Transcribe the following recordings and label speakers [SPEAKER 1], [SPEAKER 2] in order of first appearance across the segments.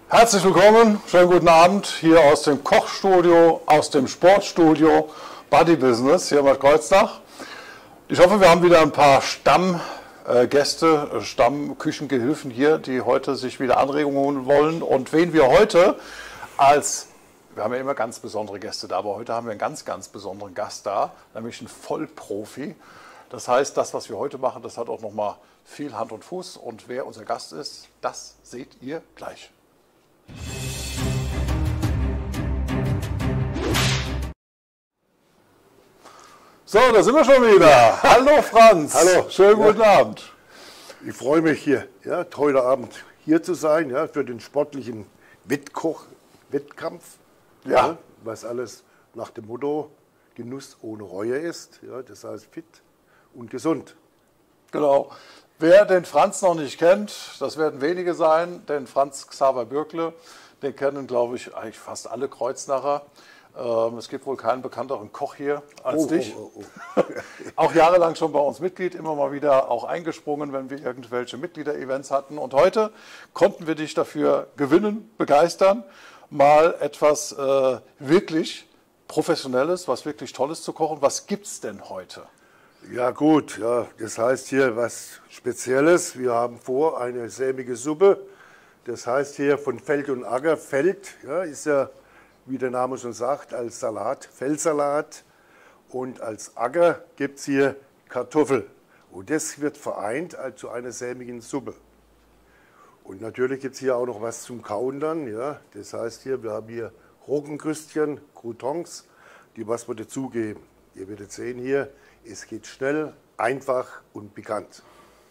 [SPEAKER 1] Herzlich willkommen, schönen guten Abend hier aus dem Kochstudio, aus dem Sportstudio Body Business hier in Bad Kreuznach. Ich hoffe, wir haben wieder ein paar Stammgäste, Stammküchengehilfen hier, die heute sich wieder Anregungen holen wollen. Und wen wir heute wir haben ja immer ganz besondere Gäste da, aber heute haben wir einen ganz, ganz besonderen Gast da, nämlich einen Vollprofi. Das heißt, das, was wir heute machen, das hat auch nochmal viel Hand und Fuß. Und wer unser Gast ist, das seht ihr gleich. So, da sind wir schon wieder. Hallo Franz.
[SPEAKER 2] Hallo.
[SPEAKER 1] Schönen guten Abend.
[SPEAKER 2] Ich freue mich hier, heute Abend hier zu sein, für den sportlichen Wettkampf.
[SPEAKER 1] Ja.
[SPEAKER 2] Was alles nach dem Motto Genuss ohne Reue ist. Ja, das heißt fit und gesund.
[SPEAKER 1] Genau. Wer den Franz noch nicht kennt, das werden wenige sein, den Franz Xaver Bürkle, den kennen, glaube ich, eigentlich fast alle Kreuznacher. Es gibt wohl keinen bekannteren Koch hier als dich. Auch jahrelang schon bei uns Mitglied, immer mal wieder auch eingesprungen, wenn wir irgendwelche Mitglieder-Events hatten. Und heute konnten wir dich dafür gewinnen, begeistern, mal etwas wirklich Professionelles, was wirklich Tolles zu kochen. Was gibt es denn heute?
[SPEAKER 2] Ja gut, das heißt hier was Spezielles. Wir haben vor eine sämige Suppe. Das heißt hier von Feld und Acker. Feld ist ja, wie der Name schon sagt, als Salat, Feldsalat. Und als Acker gibt es hier Kartoffel. Und das wird vereint zu einer sämigen Suppe. Und natürlich gibt es hier auch noch was zum Kauen dann. Ja. Das heißt hier, wir haben hier Roggenkrüstchen, Croutons, die was wir dazugeben. Ihr werdet sehen hier, es geht schnell, einfach und pikant.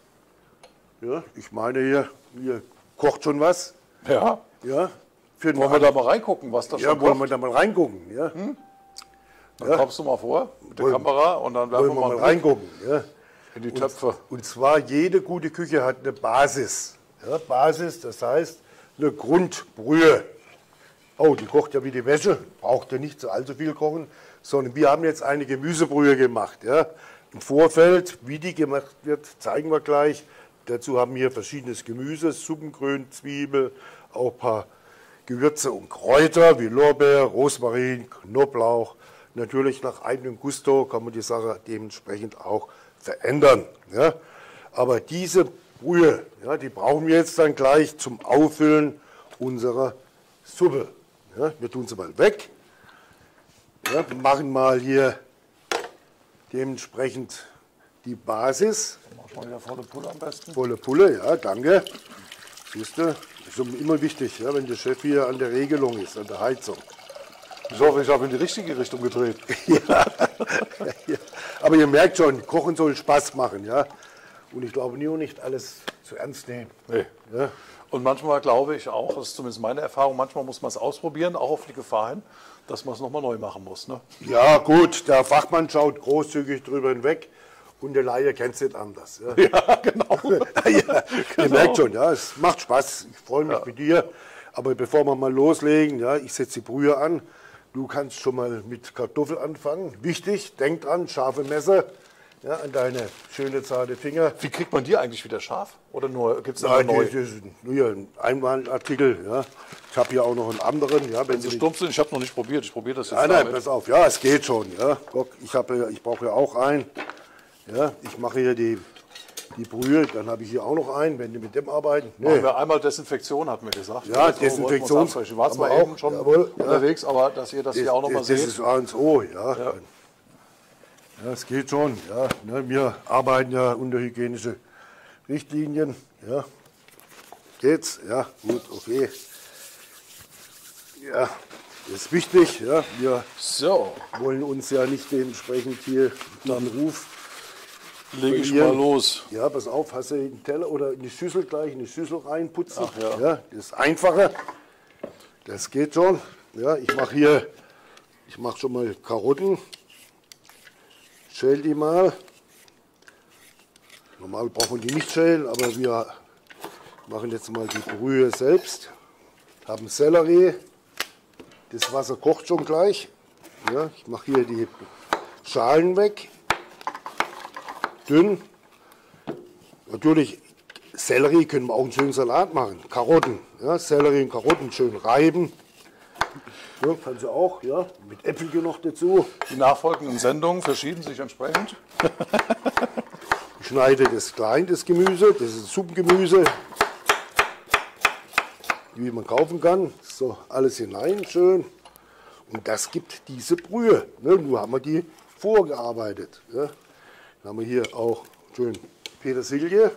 [SPEAKER 2] Ja, ich meine hier kocht schon was.
[SPEAKER 1] Ja.
[SPEAKER 2] Ja.
[SPEAKER 1] Wollen wir da mal reingucken, was das schon kocht?
[SPEAKER 2] Ja, wollen wir da mal reingucken. Ja.
[SPEAKER 1] Dann kommst du mal vor mit der Kamera und dann werfen
[SPEAKER 2] Wollen
[SPEAKER 1] wir
[SPEAKER 2] wir
[SPEAKER 1] mal
[SPEAKER 2] mal reingucken. Ja.
[SPEAKER 1] in die Töpfe.
[SPEAKER 2] Und zwar jede gute Küche hat eine Basis. Ja, Basis, das heißt eine Grundbrühe. Oh, die kocht ja wie die Wäsche, braucht ja nicht so allzu viel kochen, sondern wir haben jetzt eine Gemüsebrühe gemacht. Ja. Im Vorfeld, wie die gemacht wird, zeigen wir gleich. Dazu haben wir verschiedenes Gemüse, Suppengrün, Zwiebel, auch ein paar Gewürze und Kräuter wie Lorbeer, Rosmarin, Knoblauch. Natürlich nach eigenem Gusto kann man die Sache dementsprechend auch verändern. Ja. Aber diese Brühe, die brauchen wir jetzt dann gleich zum Auffüllen unserer Suppe. Ja, wir tun sie mal weg. Ja, wir machen mal hier dementsprechend die Basis.
[SPEAKER 1] Mach mal wieder volle Pulle am besten.
[SPEAKER 2] Volle Pulle, ja, danke. Siehst du, das ist immer wichtig, wenn der Chef hier an der Regelung ist, an der Heizung.
[SPEAKER 1] Ich hoffe, ich habe in die richtige Richtung gedreht.
[SPEAKER 2] Ja. Aber ihr merkt schon, Kochen soll Spaß machen, ja. Und ich glaube nur nicht alles zu ernst nehmen.
[SPEAKER 1] Nee.
[SPEAKER 2] Ja.
[SPEAKER 1] Und manchmal glaube ich auch, das ist zumindest meine Erfahrung, manchmal muss man es ausprobieren, auch auf die Gefahr hin, dass man es nochmal neu machen muss. Ne?
[SPEAKER 2] Ja gut, der Fachmann schaut großzügig drüber hinweg und der Laie kennt es nicht anders. Ja,
[SPEAKER 1] Ja, genau.
[SPEAKER 2] ja, ihr merkt schon, es macht Spaß, ich freue mich mit dir. Aber bevor wir mal loslegen, ich setze die Brühe an. Du kannst schon mal mit Kartoffel anfangen. Wichtig, denk dran, scharfe Messer. Ja, an deine schöne zarte Finger.
[SPEAKER 1] Wie kriegt man die eigentlich wieder scharf? Oder nur gibt es da neu?
[SPEAKER 2] Das ist nur ein Einmalartikel. Ja. Ich habe hier auch noch einen anderen. Ja,
[SPEAKER 1] Wenn sie stumpf sind, ich habe noch nicht probiert. Ich probiere das jetzt.
[SPEAKER 2] Nein, pass auf. Ja, es geht schon. Ja. Guck, ich brauche ja auch einen. Ja, ich mache hier die Brühe. Dann habe ich hier auch noch einen, wenn die mit dem arbeiten. Nee.
[SPEAKER 1] Machen wir einmal Desinfektion, hat mir gesagt.
[SPEAKER 2] Ja, Desinfektion.
[SPEAKER 1] Ich war zwar eben schon unterwegs, aber dass ihr das hier auch noch mal seht.
[SPEAKER 2] Das ist A und O, ja. Ja, es geht schon. Ja. Wir arbeiten ja unter hygienischen Richtlinien. Ja. Geht's? Ja, gut, okay. Ja, das ist wichtig. Ja. Wir wollen uns ja nicht dementsprechend hier den Ruf
[SPEAKER 1] lege ich mal los.
[SPEAKER 2] Ja, pass auf, hast du einen Teller oder in die Schüssel gleich, in die Schüssel reinputzen.
[SPEAKER 1] Ach ja.
[SPEAKER 2] Ja, das ist einfacher. Das geht schon. Ja, ich mache schon mal Karotten. Schäl die mal. Normal braucht man die nicht schälen, aber wir machen jetzt mal die Brühe selbst. Haben Sellerie. Das Wasser kocht schon gleich. Ja, ich mache hier die Schalen weg. Dünn. Natürlich Sellerie können wir auch einen schönen Salat machen. Karotten, ja, Sellerie und Karotten schön reiben. Ja, kannst du auch, ja, mit Äpfelchen noch dazu.
[SPEAKER 1] Die nachfolgenden Sendungen verschieben sich entsprechend.
[SPEAKER 2] Ich schneide das klein, das Gemüse, das ist Suppengemüse, wie man kaufen kann. So, alles hinein, schön. Und das gibt diese Brühe. Ne? Nun haben wir die vorgearbeitet. Ja? Dann haben wir hier auch schön Petersilie.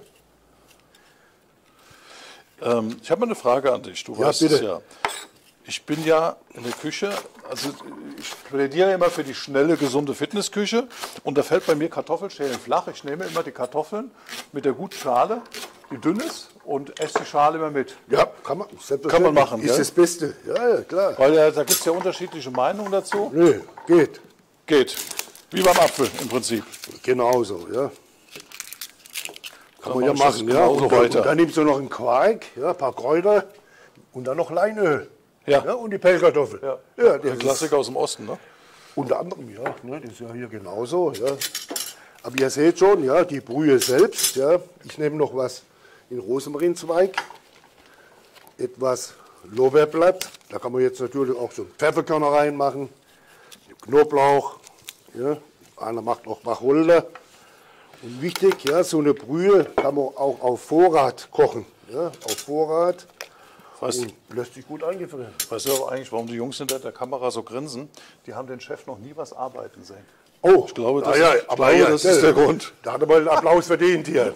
[SPEAKER 1] Ich habe mal eine Frage an dich. Du
[SPEAKER 2] Ja,
[SPEAKER 1] weißt
[SPEAKER 2] bitte.
[SPEAKER 1] es ja. Ich bin ja in der Küche, also ich plädiere immer für die schnelle, gesunde Fitnessküche. Und da fällt bei mir Kartoffelschälen flach. Ich nehme immer die Kartoffeln mit der guten Schale, die dünn ist, und esse die Schale immer mit.
[SPEAKER 2] Ja, kann man
[SPEAKER 1] machen,
[SPEAKER 2] Ist
[SPEAKER 1] gell?
[SPEAKER 2] das Beste. Ja, ja, klar.
[SPEAKER 1] Weil da gibt es ja unterschiedliche Meinungen dazu.
[SPEAKER 2] Nö, geht.
[SPEAKER 1] Geht. Wie beim Apfel im Prinzip.
[SPEAKER 2] Genauso, ja. Kann man ja
[SPEAKER 1] mache ich das
[SPEAKER 2] machen, ja.
[SPEAKER 1] genauso
[SPEAKER 2] Und
[SPEAKER 1] weiter.
[SPEAKER 2] dann nimmst du noch einen Quark, ja, ein paar Kräuter und dann noch Leinöl.
[SPEAKER 1] Ja.
[SPEAKER 2] Ja, und die Pellkartoffel.
[SPEAKER 1] Ja.
[SPEAKER 2] Ja,
[SPEAKER 1] Der
[SPEAKER 2] das
[SPEAKER 1] Klassiker aus dem Osten, ne?
[SPEAKER 2] ist unter anderem, ja, ne, das ist ja hier genauso. Ja. Aber ihr seht schon, ja, die Brühe selbst, ja. Ich nehme noch was in Rosmarinzweig, etwas Lorbeerblatt. Da kann man jetzt natürlich auch so Pfefferkörner reinmachen, Knoblauch, ja. Einer macht auch Wacholder. Und wichtig, ja, so eine Brühe kann man auch auf Vorrat kochen. Ja, auf Vorrat.
[SPEAKER 1] Weißt,
[SPEAKER 2] Und lässt sich gut eingefrieren.
[SPEAKER 1] weißt du aber eigentlich, warum die Jungs hinter der Kamera so grinsen? Die haben den Chef noch nie was arbeiten sehen.
[SPEAKER 2] Oh,
[SPEAKER 1] Ich glaube,
[SPEAKER 2] das
[SPEAKER 1] ist der Grund.
[SPEAKER 2] Da hat er mal einen Applaus verdient hier.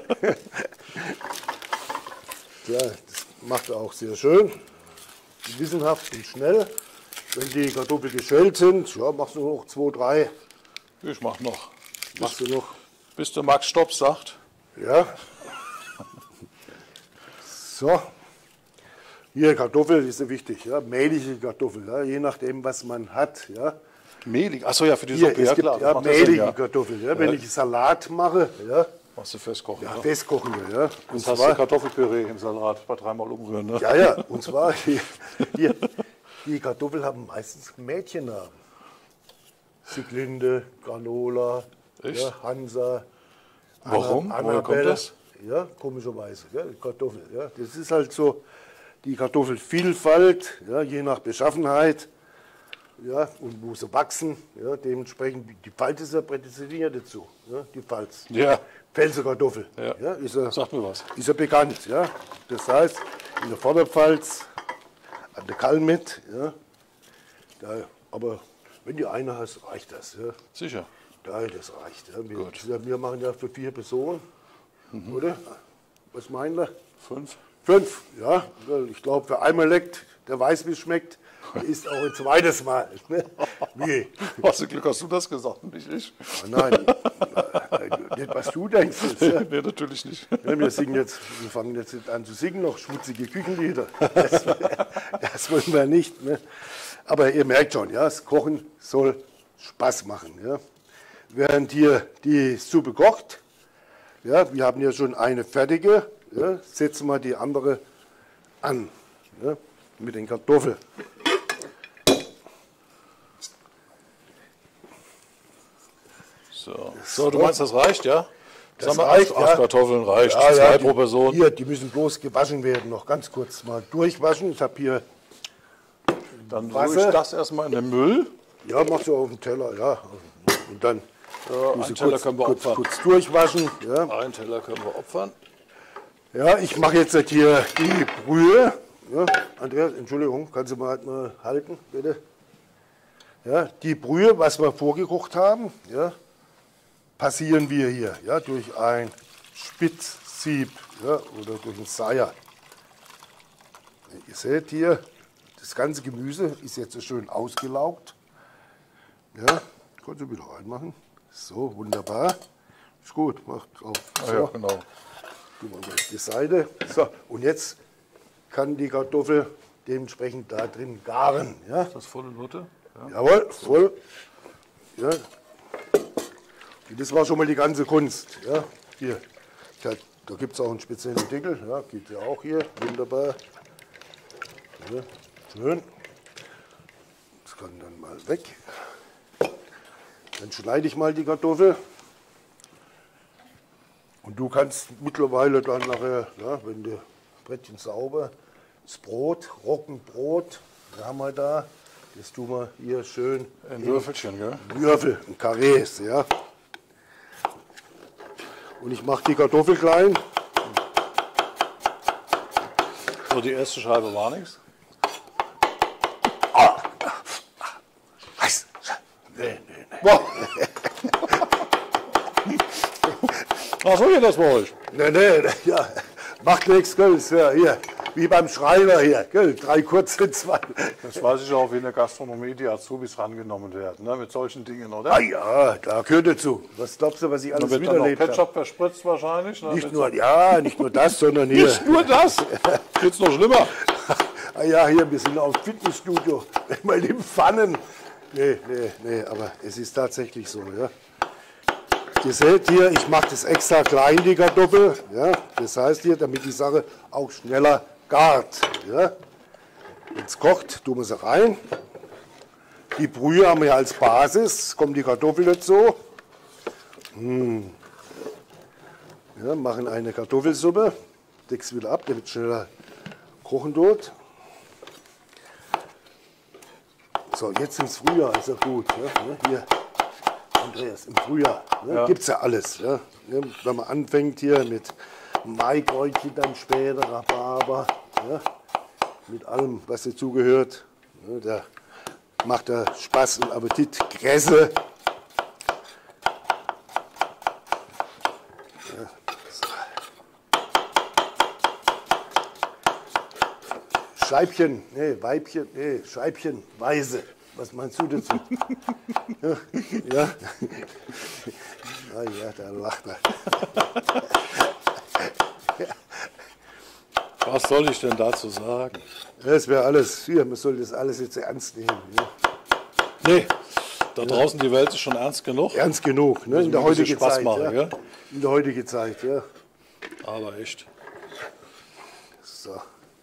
[SPEAKER 2] Ja, das macht er auch sehr schön. Gewissenhaft und schnell. Wenn die Kartoffeln geschält sind, ja, machst du noch 2, 3.
[SPEAKER 1] Ich mach noch.
[SPEAKER 2] Machst du noch.
[SPEAKER 1] Bis der Max Stopp sagt.
[SPEAKER 2] Ja. So. Hier, Kartoffel ist ja wichtig, ja, mehlige Kartoffel, ja, je nachdem, was man hat. Ja.
[SPEAKER 1] Mehlig. Achso, ja, für die
[SPEAKER 2] Hier,
[SPEAKER 1] Suppe.
[SPEAKER 2] es
[SPEAKER 1] Ja,
[SPEAKER 2] gibt
[SPEAKER 1] klar.
[SPEAKER 2] ja
[SPEAKER 1] macht ja Sinn,
[SPEAKER 2] mehlige
[SPEAKER 1] ja.
[SPEAKER 2] Kartoffeln. Ja. Wenn ich Salat mache, ja,
[SPEAKER 1] Machst du festkochen.
[SPEAKER 2] ja,
[SPEAKER 1] ne?
[SPEAKER 2] festkochen wir. Ja. Und
[SPEAKER 1] Jetzt hast du Kartoffelpüree im Salat bei 3-mal umrühren. Ne?
[SPEAKER 2] ja, ja, und zwar hier, die Kartoffeln haben meistens Mädchennamen. Sieglinde, Granola,
[SPEAKER 1] Echt?
[SPEAKER 2] ja, Hansa.
[SPEAKER 1] Warum? Woher kommt
[SPEAKER 2] Annabelle.
[SPEAKER 1] das?
[SPEAKER 2] Ja, komischerweise. Ja, Kartoffel. Ja. Das ist halt so die Kartoffelvielfalt, ja, je nach Beschaffenheit, ja, und wo sie wachsen. Ja, dementsprechend, die Pfalz ist ja prädestiniert dazu. Ja, die Pfalz.
[SPEAKER 1] Ja.
[SPEAKER 2] Pfälzer Kartoffel.
[SPEAKER 1] Ja.
[SPEAKER 2] Ja, ist ja,
[SPEAKER 1] Sag mir was.
[SPEAKER 2] ist ja bekannt. Ja. Das heißt, in der Vorderpfalz, an der Kalmit, ja, da, aber wenn du eine hast, reicht das. Ja.
[SPEAKER 1] Sicher.
[SPEAKER 2] Ja, das reicht. Ja.
[SPEAKER 1] Gut.
[SPEAKER 2] Wir machen ja für 4 Personen, oder? Was meinen wir?
[SPEAKER 1] 5.
[SPEAKER 2] 5, ja. Ich glaube, wer einmal leckt, der weiß, wie es schmeckt, der isst auch ein zweites Mal. Ne? Wie?
[SPEAKER 1] Was für Glück hast du das gesagt und nicht ich?
[SPEAKER 2] Nein, nicht was du denkst jetzt. Ja.
[SPEAKER 1] Nee, natürlich nicht.
[SPEAKER 2] Ja, wir fangen jetzt nicht an zu singen, noch schmutzige Küchenlieder. Das wollen wir nicht. Ne? Aber ihr merkt schon, ja, das Kochen soll Spaß machen. Ja? Während hier die Suppe kocht, ja, wir haben ja schon eine fertige, ja, setzen wir die andere an, ja, mit den Kartoffeln.
[SPEAKER 1] So, du meinst, das reicht, ja?
[SPEAKER 2] Das
[SPEAKER 1] Sag mal,
[SPEAKER 2] reicht,
[SPEAKER 1] 8 Kartoffeln reicht,
[SPEAKER 2] Ja,
[SPEAKER 1] 2
[SPEAKER 2] die-
[SPEAKER 1] pro Person.
[SPEAKER 2] Hier, die müssen bloß gewaschen werden, noch ganz kurz mal durchwaschen. Ich habe hier,
[SPEAKER 1] Dann
[SPEAKER 2] Wasser.
[SPEAKER 1] rühre ich das erstmal in den Müll.
[SPEAKER 2] ja, machst du auf den Teller, ja, und dann
[SPEAKER 1] Einen
[SPEAKER 2] musst du
[SPEAKER 1] Teller
[SPEAKER 2] kurz,
[SPEAKER 1] können wir
[SPEAKER 2] kurz,
[SPEAKER 1] opfern.
[SPEAKER 2] kurz durchwaschen. Ja.
[SPEAKER 1] Einen Teller können wir opfern.
[SPEAKER 2] Ja, ich mache jetzt hier die Brühe. Ja, Andreas, Entschuldigung, kannst du mal halten, bitte? Ja, die Brühe, was wir vorgekocht haben, ja, passieren wir hier, ja, durch ein Spitzsieb, ja, oder durch ein Seier. Ihr seht hier, das ganze Gemüse ist jetzt so schön ausgelaugt. Ja, kannst du wieder reinmachen. So, wunderbar. Ist gut, mach drauf.
[SPEAKER 1] Ah, ja, genau.
[SPEAKER 2] Tun wir mal auf die Seite. So, und jetzt kann die Kartoffel dementsprechend da drin garen. Ja?
[SPEAKER 1] Das volle Note. Ja.
[SPEAKER 2] Jawohl, voll. Ja. Und das war schon mal die ganze Kunst. Ja? Hier. Da gibt es auch einen speziellen Deckel. Ja, geht ja auch hier. Wunderbar. Ja, schön. Das kann dann mal weg. Dann schneide ich mal die Kartoffel. Und du kannst mittlerweile dann nachher, ja, wenn du Brettchen sauber, das Brot, Roggenbrot, was haben wir da? Das tun wir hier schön
[SPEAKER 1] in Würfelchen, gell?
[SPEAKER 2] Würfel, in Karrees, ja. Und ich mache die Kartoffel klein.
[SPEAKER 1] So, die erste Scheibe war nichts.
[SPEAKER 2] Nee.
[SPEAKER 1] Wow. Ach so geht das bei euch.
[SPEAKER 2] Nee, ja. Macht nichts, gell? Ist ja hier, wie beim Schreiner hier, gell? 3 kurze, 2.
[SPEAKER 1] Das weiß ich auch, wie in der Gastronomie die Azubis rangenommen werden, ne? Mit solchen Dingen, oder?
[SPEAKER 2] Ah ja, da gehört dazu. Was glaubst du, was ich
[SPEAKER 1] Da
[SPEAKER 2] alles
[SPEAKER 1] wird dann noch
[SPEAKER 2] miterlebt habe?
[SPEAKER 1] Ketchup verspritzt wahrscheinlich. Ne?
[SPEAKER 2] Nicht nur das, sondern hier.
[SPEAKER 1] Nicht nur das. Geht's noch schlimmer.
[SPEAKER 2] Ah ja, hier, wir sind auf dem Fitnessstudio. Mal in Pfannen. Nee, aber es ist tatsächlich so, ja. Ihr seht hier, ich mache das extra klein, die Kartoffel. Ja. Das heißt hier, damit die Sache auch schneller gart. Ja. Jetzt kocht, tun wir sie rein. Die Brühe haben wir als Basis, kommt die Kartoffel dazu. Ja, machen eine Kartoffelsuppe. Deck's wieder ab, damit schneller kochen dort. So, jetzt ins Frühjahr ist ja gut. Ja. Hier, Andreas, im Frühjahr ja. Gibt es ja alles. Ja. Wenn man anfängt hier mit Maikräutchen, dann später Rhabarber, ja. Mit allem, was dazugehört. Ja, da macht er Spaß und Appetit. Gräse. Ja, so. Scheibchen, nee, Weibchen, nee, Scheibchen, Weise. Was meinst du dazu? Ja. Ah ja, da lacht er.
[SPEAKER 1] Was soll ich denn dazu sagen?
[SPEAKER 2] Das wäre alles, hier, man soll das alles jetzt ernst nehmen. Ja.
[SPEAKER 1] Nee, da draußen die Welt ist schon ernst genug.
[SPEAKER 2] Ernst genug, ne? In der heutigen
[SPEAKER 1] Spaß
[SPEAKER 2] Zeit.
[SPEAKER 1] machen,
[SPEAKER 2] Ja.
[SPEAKER 1] gell?
[SPEAKER 2] In der heutigen Zeit, ja.
[SPEAKER 1] Aber echt.
[SPEAKER 2] So.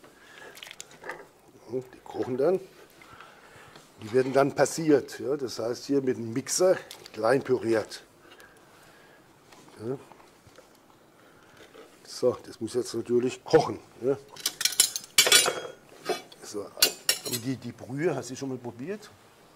[SPEAKER 2] Die kochen dann. Die werden dann passiert. Ja? Das heißt hier mit dem Mixer klein püriert. Ja. So, das muss jetzt natürlich kochen. Ja? So. Und die Brühe, hast du schon mal probiert?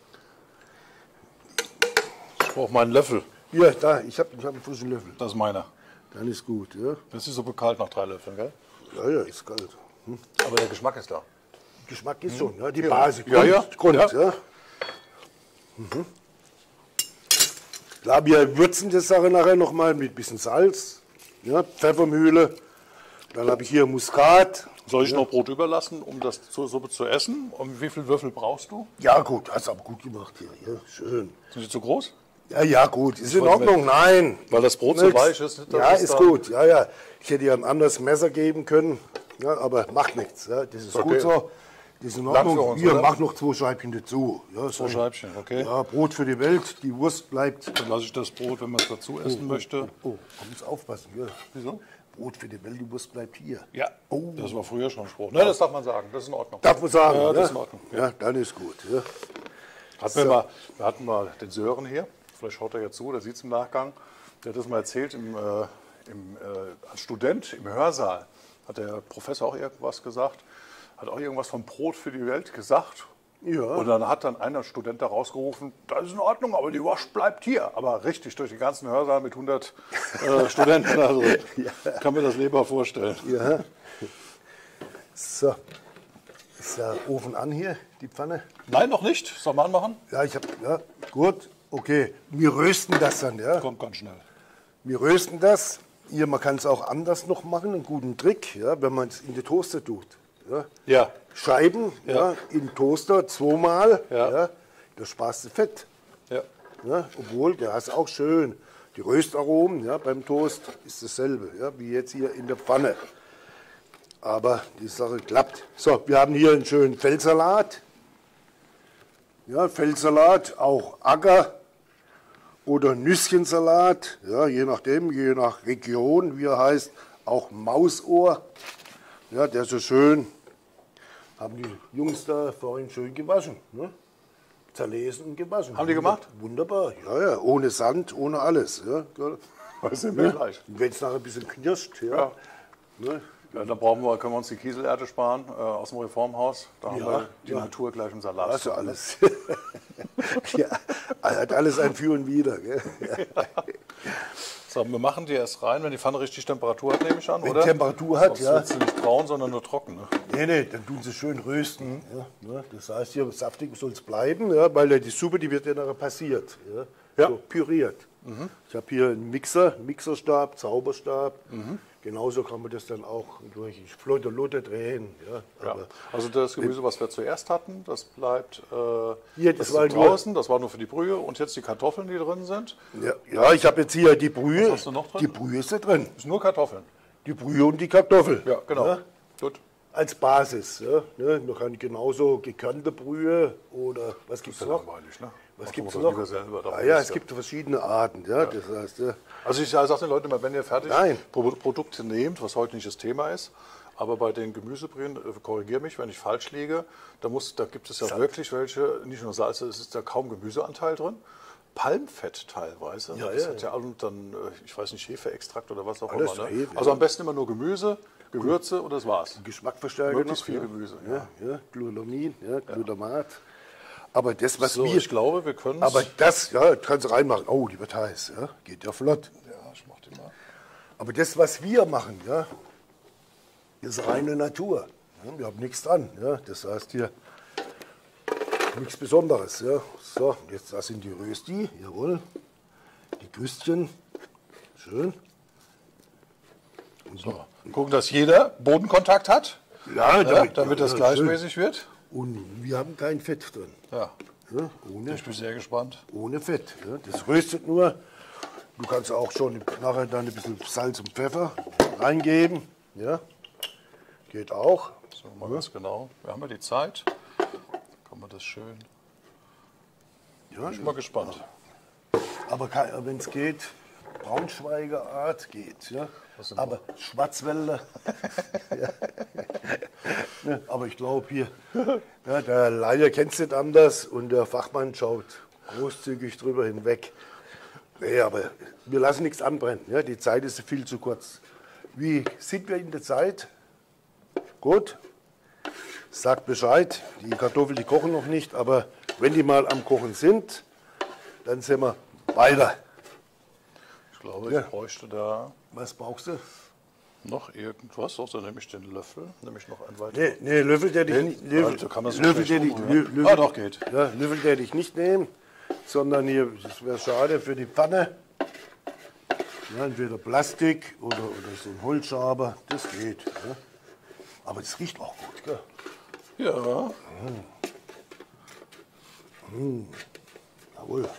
[SPEAKER 1] Ich brauche meinen Löffel.
[SPEAKER 2] Ja, da, ich hab einen frischen Löffel.
[SPEAKER 1] Das ist meiner.
[SPEAKER 2] Dann ist gut. Ja,
[SPEAKER 1] Das ist so kalt nach 3 Löffeln, gell?
[SPEAKER 2] ja, ist kalt.
[SPEAKER 1] Aber der Geschmack ist da.
[SPEAKER 2] Geschmack ist schon, ja, die Basis.
[SPEAKER 1] Ja.
[SPEAKER 2] Ja. Klar, wir würzen die Sache nachher nochmal mit ein bisschen Salz, ja, Pfeffermühle. Dann habe ich hier Muskat.
[SPEAKER 1] Soll ich noch Brot überlassen, um das zur Suppe zu essen? Und wie viele Würfel brauchst du?
[SPEAKER 2] Ja gut, hast aber gut gemacht hier. Ja, schön.
[SPEAKER 1] Sind die zu groß?
[SPEAKER 2] Ja, gut, ist in Ordnung. Nein.
[SPEAKER 1] Weil das Brot so
[SPEAKER 2] Nix.
[SPEAKER 1] weich ist.
[SPEAKER 2] Ja, ist gut. Ja. Ich hätte ja ein anderes Messer geben können, ja, aber macht nichts. Ja. Das ist
[SPEAKER 1] Okay.
[SPEAKER 2] gut so. Das ist in
[SPEAKER 1] Lang für
[SPEAKER 2] Ordnung.
[SPEAKER 1] uns,
[SPEAKER 2] Hier,
[SPEAKER 1] oder?
[SPEAKER 2] mach noch 2 Scheibchen dazu. Ja,
[SPEAKER 1] 2 Scheibchen, okay.
[SPEAKER 2] Ja, Brot für die Welt, die Wurst bleibt.
[SPEAKER 1] Dann lasse ich das Brot, wenn man es dazu essen möchte.
[SPEAKER 2] Oh, man muss aufpassen. Ja.
[SPEAKER 1] Wieso?
[SPEAKER 2] Brot für die Welt, die Wurst bleibt hier.
[SPEAKER 1] Ja,
[SPEAKER 2] Oh.
[SPEAKER 1] das war früher schon ein Spruch. Ne, das darf man sagen, das ist in Ordnung.
[SPEAKER 2] Darf man sagen,
[SPEAKER 1] Ja,
[SPEAKER 2] ne?
[SPEAKER 1] das ist in Ordnung.
[SPEAKER 2] Ja, dann ist gut. Ja.
[SPEAKER 1] Wir hatten mal den Sören hier, vielleicht schaut er jetzt zu, der sieht es im Nachgang. Der hat das mal erzählt, als Student im Hörsaal hat der Professor auch irgendwas gesagt, hat auch irgendwas vom Brot für die Welt gesagt.
[SPEAKER 2] Ja.
[SPEAKER 1] Und dann hat dann einer Student da rausgerufen, das ist in Ordnung, aber die Wurst bleibt hier. Aber richtig, durch den ganzen Hörsaal mit 100 Studenten, also kann mir das lieber vorstellen.
[SPEAKER 2] Ja. So. Ist der Ofen an hier, die Pfanne?
[SPEAKER 1] Nein, noch nicht. Soll man anmachen?
[SPEAKER 2] Ja, ja, gut, okay. Wir rösten das dann, ja.
[SPEAKER 1] Kommt ganz schnell.
[SPEAKER 2] Wir rösten das. Hier, man kann es auch anders noch machen, einen guten Trick, ja, wenn man es in die Toaster tut. Ja.
[SPEAKER 1] Ja.
[SPEAKER 2] Scheiben ja. in den Toaster 2-mal, ja. Da sparst du Fett.
[SPEAKER 1] Ja.
[SPEAKER 2] Ja, obwohl, der hast auch schön. Die Röstaromen ja, beim Toast ist dasselbe, ja, wie jetzt hier in der Pfanne. Aber die Sache klappt. So, wir haben hier einen schönen Feldsalat. Ja, Feldsalat, auch Acker oder Nüsschensalat, ja, je nachdem, je nach Region, wie er heißt, auch Mausohr. Ja, der ist so schön. Haben die Jungs da vorhin schön gewaschen. Ne? Zerlesen und gewaschen.
[SPEAKER 1] Haben die gemacht?
[SPEAKER 2] Wunderbar, ja, ohne Sand, ohne alles. Ja.
[SPEAKER 1] Das sind wir gleich.
[SPEAKER 2] Wenn es nachher ein bisschen knirscht, ja.
[SPEAKER 1] Ja.
[SPEAKER 2] Ne?
[SPEAKER 1] Ja, dann können wir uns die Kieselerde sparen aus dem Reformhaus. Da haben wir die Natur gleich im Salat.
[SPEAKER 2] Also alles. Ja, hat alles ein Für und Wider. Gell? Ja.
[SPEAKER 1] So, wir machen die erst rein, wenn die Pfanne richtig Temperatur hat, nehme ich an,
[SPEAKER 2] Wenn
[SPEAKER 1] oder?
[SPEAKER 2] Temperatur hat,
[SPEAKER 1] Sonst
[SPEAKER 2] ja.
[SPEAKER 1] wird sie nicht braun, sondern nur trocken. Ne?
[SPEAKER 2] Nee, dann tun sie schön rösten. Ja, ne? Das heißt, hier saftig soll es bleiben, ja, weil ja die Suppe, die wird ja nachher passiert. Ja,
[SPEAKER 1] Ja.
[SPEAKER 2] So püriert. Ich habe hier einen Mixerstab, Zauberstab. Genauso kann man das dann auch durch Flotte drehen. Ja.
[SPEAKER 1] Ja.
[SPEAKER 2] Aber
[SPEAKER 1] Also das Gemüse, was wir zuerst hatten, das bleibt
[SPEAKER 2] Hier,
[SPEAKER 1] das
[SPEAKER 2] das war
[SPEAKER 1] ist draußen, das war nur für die Brühe. Und jetzt die Kartoffeln, die drin sind.
[SPEAKER 2] ja, ich habe jetzt hier die Brühe.
[SPEAKER 1] Was hast du noch drin?
[SPEAKER 2] Die Brühe ist da drin.
[SPEAKER 1] Das sind nur Kartoffeln.
[SPEAKER 2] Die Brühe und die Kartoffel.
[SPEAKER 1] Ja, genau.
[SPEAKER 2] Ja,
[SPEAKER 1] Gut.
[SPEAKER 2] als Basis. Ja, ne? Man kann genauso gekörnte Brühe oder was gibt es noch?
[SPEAKER 1] Langweilig, ne?
[SPEAKER 2] Was
[SPEAKER 1] Macht
[SPEAKER 2] gibt es
[SPEAKER 1] man
[SPEAKER 2] noch?
[SPEAKER 1] lieber selber, darum
[SPEAKER 2] Ja,
[SPEAKER 1] geht's
[SPEAKER 2] es gibt verschiedene Arten. Ja, das heißt, ja.
[SPEAKER 1] Also ich sage den Leuten immer, wenn ihr fertig
[SPEAKER 2] Nein.
[SPEAKER 1] Produkte nehmt, was heute nicht das Thema ist, aber bei den Gemüsebrühen, korrigiere mich, wenn ich falsch liege, da gibt es ja wirklich welche, nicht nur Salz, es ist ja kaum Gemüseanteil drin. Palmfett teilweise.
[SPEAKER 2] Ja,
[SPEAKER 1] das
[SPEAKER 2] ja,
[SPEAKER 1] hat ja und dann, ich weiß nicht, Hefeextrakt oder was auch
[SPEAKER 2] Alles
[SPEAKER 1] immer. Ne?
[SPEAKER 2] Hefe,
[SPEAKER 1] Also
[SPEAKER 2] ja.
[SPEAKER 1] am besten immer nur Gemüse, Gewürze und das war's.
[SPEAKER 2] Geschmackverstärker.
[SPEAKER 1] Möglichst
[SPEAKER 2] noch,
[SPEAKER 1] viel
[SPEAKER 2] ja.
[SPEAKER 1] Gemüse.
[SPEAKER 2] Ja, Glutamin, ja, Glutamat. Aber das, was
[SPEAKER 1] So,
[SPEAKER 2] wir.
[SPEAKER 1] ich glaube, wir können
[SPEAKER 2] Aber das, ja, kannst du reinmachen. Oh, die wird heiß. Ja, geht ja flott.
[SPEAKER 1] Ja, ich mach die mal.
[SPEAKER 2] Aber das, was wir machen, ja, ist reine Natur. Ja, wir haben nichts dran. Ja, das heißt hier nichts Besonderes. Ja. So, jetzt das sind die Rösti, jawohl. Die Küstchen, schön. Und,
[SPEAKER 1] So, gucken, dass jeder Bodenkontakt hat,
[SPEAKER 2] ja,
[SPEAKER 1] damit das
[SPEAKER 2] ja,
[SPEAKER 1] gleichmäßig wird.
[SPEAKER 2] schön. Und wir haben kein Fett drin.
[SPEAKER 1] Ja,
[SPEAKER 2] Ja, ohne,
[SPEAKER 1] ich bin sehr gespannt.
[SPEAKER 2] ohne Fett. Ja. Das röstet nur. Du kannst auch schon nachher dann ein bisschen Salz und Pfeffer reingeben. Ja. Geht auch.
[SPEAKER 1] So, mal ganz genau. Wir haben ja die Zeit. Kann man das schön.
[SPEAKER 2] Ja,
[SPEAKER 1] Ich bin mal gespannt.
[SPEAKER 2] aber wenn es geht, Braunschweiger Art geht. Ja. Aber Schwarzwälder. Ja. Ja, aber ich glaube hier, ja, der Laie kennt es nicht anders und der Fachmann schaut großzügig drüber hinweg. Nee, aber wir lassen nichts anbrennen. Ja. Die Zeit ist viel zu kurz. Wie sind wir in der Zeit? Gut. Sagt Bescheid. Die Kartoffeln, die kochen noch nicht, aber wenn die mal am Kochen sind, dann sind wir weiter.
[SPEAKER 1] Ich glaube,
[SPEAKER 2] Ja.
[SPEAKER 1] ich bräuchte da
[SPEAKER 2] Was brauchst du?
[SPEAKER 1] noch irgendwas. Also nehme ich den Löffel, nehme ich noch ein weiteres.
[SPEAKER 2] Nee, Löffel hätte ich nicht.
[SPEAKER 1] Also kann man so
[SPEAKER 2] Löffel
[SPEAKER 1] schlecht
[SPEAKER 2] hätte ich,
[SPEAKER 1] umrühren.
[SPEAKER 2] Löffel,
[SPEAKER 1] Doch, geht.
[SPEAKER 2] Ja, Löffel hätte ich nicht nehmen, sondern hier, das wäre schade für die Pfanne. Ja, entweder Plastik oder so ein Holzschaber, das geht. Ja. Aber das riecht auch gut, gell?
[SPEAKER 1] Ja,
[SPEAKER 2] Jawohl.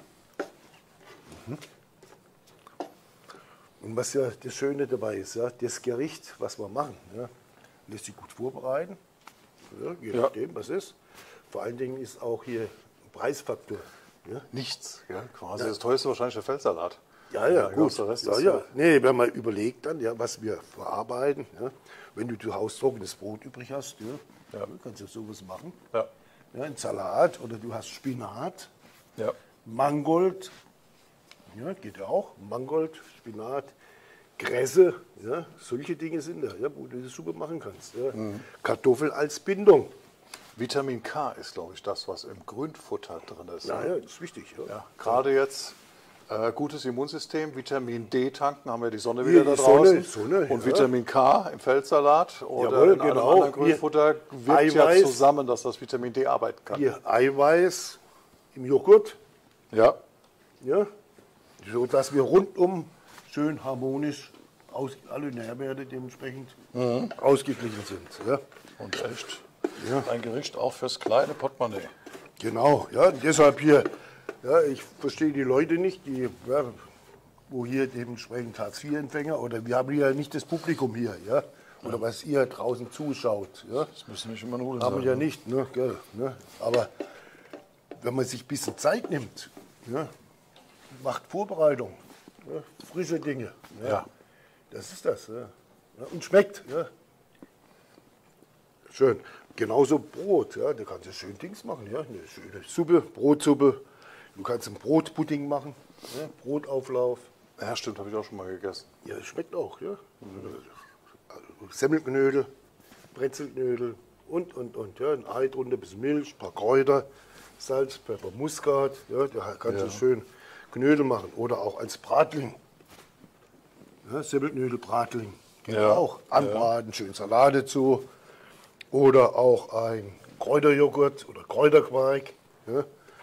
[SPEAKER 2] Und was ja das Schöne dabei ist, ja, das Gericht, was wir machen, ja, lässt sich gut vorbereiten, ja, je
[SPEAKER 1] Ja.
[SPEAKER 2] nachdem, was ist. Vor allen Dingen ist auch hier ein Preisfaktor. Ja,
[SPEAKER 1] nichts. Ja, quasi das teuerste wahrscheinlich der Feldsalat.
[SPEAKER 2] ja,
[SPEAKER 1] der
[SPEAKER 2] gut.
[SPEAKER 1] ganze Rest
[SPEAKER 2] Ja,
[SPEAKER 1] ist
[SPEAKER 2] ja. Nee, wenn man überlegt dann, ja, was wir verarbeiten, ja, wenn du zu Hause trockenes Brot übrig hast, ja, kannst du sowas machen.
[SPEAKER 1] Ja.
[SPEAKER 2] Ja, ein Salat oder du hast Spinat,
[SPEAKER 1] Ja.
[SPEAKER 2] Mangold, ja, geht ja auch. Mangold, Spinat, Kresse, ja, solche Dinge sind da, ja, wo du die Suppe machen kannst. Ja. Kartoffel als Bindung.
[SPEAKER 1] Vitamin K ist, glaube ich, das, was im Grünfutter drin ist.
[SPEAKER 2] Ja, ja, das ist wichtig. Ja.
[SPEAKER 1] Ja, gerade jetzt gutes Immunsystem, Vitamin D tanken, haben wir die Sonne
[SPEAKER 2] Hier
[SPEAKER 1] wieder da
[SPEAKER 2] die Sonne,
[SPEAKER 1] draußen.
[SPEAKER 2] Sonne,
[SPEAKER 1] und
[SPEAKER 2] ja.
[SPEAKER 1] Vitamin K im Feldsalat oder
[SPEAKER 2] Jawohl,
[SPEAKER 1] in einem
[SPEAKER 2] genau.
[SPEAKER 1] anderen Grünfutter wirkt ja
[SPEAKER 2] Eiweiß.
[SPEAKER 1] zusammen, dass das Vitamin D arbeiten kann.
[SPEAKER 2] Hier Eiweiß im Joghurt,
[SPEAKER 1] Ja,
[SPEAKER 2] ja, so dass wir rundum schön harmonisch alle Nährwerte dementsprechend ausgeglichen sind. Ja.
[SPEAKER 1] und echt ein Gericht auch fürs kleine Portemonnaie.
[SPEAKER 2] Genau, ja, und deshalb hier, ja, ich verstehe die Leute nicht, die, ja, wo hier dementsprechend Hartz-IV-Empfänger oder wir haben ja nicht das Publikum hier, ja, oder was ihr draußen zuschaut, ja,
[SPEAKER 1] Das müssen nicht immer Nudeln
[SPEAKER 2] haben
[SPEAKER 1] sein.
[SPEAKER 2] wir ja nicht, ne, gell, ne, aber wenn man sich ein bisschen Zeit nimmt, ja, macht Vorbereitung, ja, frische Dinge,
[SPEAKER 1] Ja.
[SPEAKER 2] das ist das, ja, ja, und schmeckt, ja. Schön. Genauso Brot, ja, da kannst du schön Dings machen, ja, eine schöne Suppe, Brotsuppe. Du kannst einen Brotpudding machen, ja, Brotauflauf.
[SPEAKER 1] Ja, stimmt, habe ich auch schon mal gegessen.
[SPEAKER 2] Ja, es schmeckt auch, ja. Also Semmelknödel, Brezelknödel und. Ja, ein Ei drunter, ein bisschen Milch, ein paar Kräuter, Salz, Pfeffer, Muskat. Ja, da kannst du schön Knödel machen. Oder auch als Bratling. Ja, Semmelknödel, Bratling. Geht auch. Anbraten, schön Salat dazu. Oder auch ein Kräuterjoghurt oder Kräuterquark. Ja.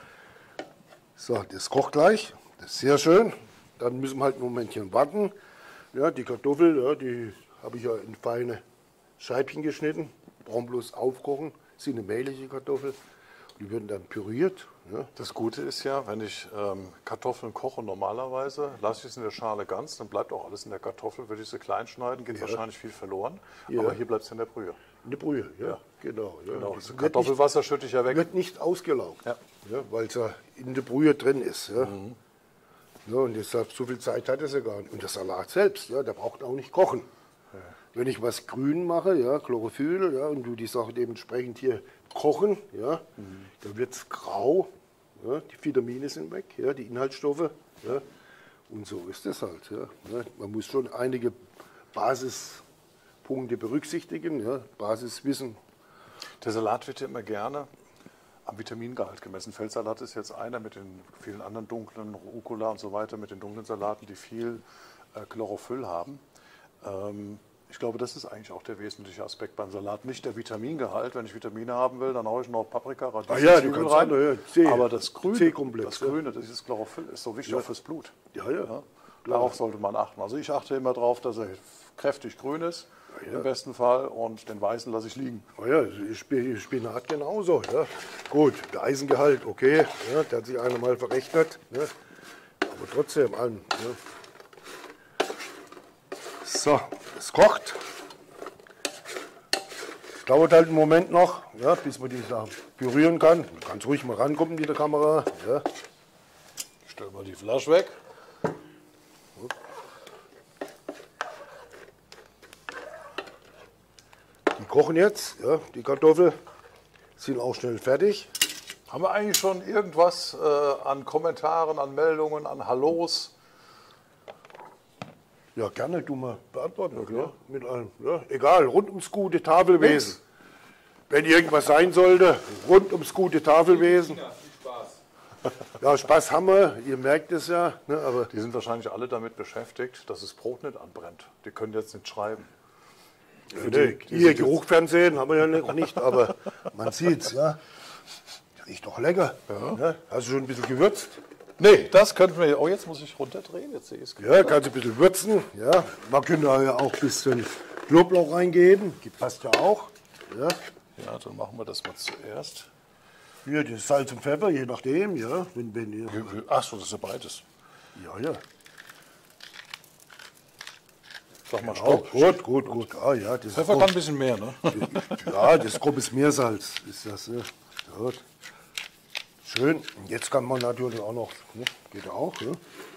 [SPEAKER 2] So, das kocht gleich. Das ist sehr schön. Dann müssen wir halt ein Momentchen warten. Ja, die Kartoffel, ja, die habe ich ja in feine Scheibchen geschnitten. Brauchen bloß aufkochen. Das ist eine mehlige Kartoffel. Die werden dann püriert. Ja.
[SPEAKER 1] Das Gute ist ja, wenn ich Kartoffeln koche normalerweise, lasse ich es in der Schale ganz, dann bleibt auch alles in der Kartoffel. Würde ich sie klein schneiden, geht wahrscheinlich viel verloren.
[SPEAKER 2] Ja.
[SPEAKER 1] Aber hier bleibt es in der Brühe.
[SPEAKER 2] In der Brühe, ja, genau. Ja.
[SPEAKER 1] Genau.
[SPEAKER 2] Das
[SPEAKER 1] Kartoffelwasser schütte ich ja weg.
[SPEAKER 2] wird nicht ausgelaugt,
[SPEAKER 1] Ja.
[SPEAKER 2] ja, weil es ja in der Brühe drin ist. Ja. Ja, und deshalb, so viel Zeit hat es ja gar nicht. Und der Salat selbst, ja, der braucht auch nicht kochen. Ja. Wenn ich was grün mache, ja, Chlorophyll, ja, und du die Sache dementsprechend hier kochen, ja, dann wird es grau, ja, die Vitamine sind weg, ja, die Inhaltsstoffe. Ja, und so ist es halt. Ja. Ja, man muss schon einige Basispunkte berücksichtigen, ja, Basiswissen.
[SPEAKER 1] Der Salat wird ja immer gerne am Vitamingehalt gemessen. Feldsalat ist jetzt einer mit den vielen anderen dunklen, Rucola und so weiter, mit den dunklen Salaten, die viel Chlorophyll haben. Ich glaube, das ist eigentlich auch der wesentliche Aspekt beim Salat. Nicht der Vitamingehalt. Wenn ich Vitamine haben will, dann haue ich noch Paprika, Radieschen,
[SPEAKER 2] Ja, du
[SPEAKER 1] Zwiebeln
[SPEAKER 2] kannst
[SPEAKER 1] rein.
[SPEAKER 2] C,
[SPEAKER 1] Aber das Grüne,
[SPEAKER 2] C-Komplex,
[SPEAKER 1] das Grüne, dieses Chlorophyll, ist so wichtig auch fürs Blut.
[SPEAKER 2] Ja, ja.
[SPEAKER 1] Darauf sollte man achten. Also ich achte immer darauf, dass er kräftig grün ist, im besten Fall, und den weißen lasse ich liegen.
[SPEAKER 2] Oh ja, Spinat genauso. Ja. Gut, der Eisengehalt, okay, ja, der hat sich einer mal verrechnet. Ja. Aber trotzdem an. Ja. So, es kocht. Dauert halt einen Moment noch, ja, bis man die Sachen pürieren kann. Du kannst ruhig mal rankommen mit der Kamera. Ja.
[SPEAKER 1] Ich stelle mal die Flasche weg.
[SPEAKER 2] Die kochen jetzt, ja, die Kartoffeln sind auch schnell fertig.
[SPEAKER 1] Haben wir eigentlich schon irgendwas an Kommentaren, an Meldungen, an Hallos?
[SPEAKER 2] Ja, gerne, du mal beantworten. Ja, mit allem. Ja, egal, rund ums gute Tafelwesen. Wenn irgendwas sein sollte, rund ums gute Tafelwesen. Ja, Spaß haben wir, ihr merkt es ja. Ne, aber
[SPEAKER 1] Die sind wahrscheinlich alle damit beschäftigt, dass das Brot nicht anbrennt. Die können jetzt nicht schreiben.
[SPEAKER 2] hier Geruchfernsehen haben wir ja noch nicht, aber man sieht's, ja. Riecht doch lecker. Ne? Hast du schon ein bisschen gewürzt?
[SPEAKER 1] Nee, das könnten wir. Oh, jetzt muss ich runterdrehen. Jetzt sehe ich es.
[SPEAKER 2] Ja, kannst du ein bisschen würzen. Ja. Man könnte ja auch ein bisschen Knoblauch reingeben. Passt ja auch. Ja.
[SPEAKER 1] Ja, dann machen wir das mal zuerst.
[SPEAKER 2] Hier, das Salz und Pfeffer, je nachdem. Ja. Wenn ihr,
[SPEAKER 1] Ach so, das ist ja beides.
[SPEAKER 2] ja, ja.
[SPEAKER 1] Sag mal
[SPEAKER 2] Oh,
[SPEAKER 1] Stopp.
[SPEAKER 2] gut. Ah, ja, das
[SPEAKER 1] Pfeffer kann ein bisschen mehr, ne?
[SPEAKER 2] ja, das grobes Meersalz ist das. Ne? Gut. Schön. Und jetzt kann man natürlich auch noch, ne? Geht auch. Ne?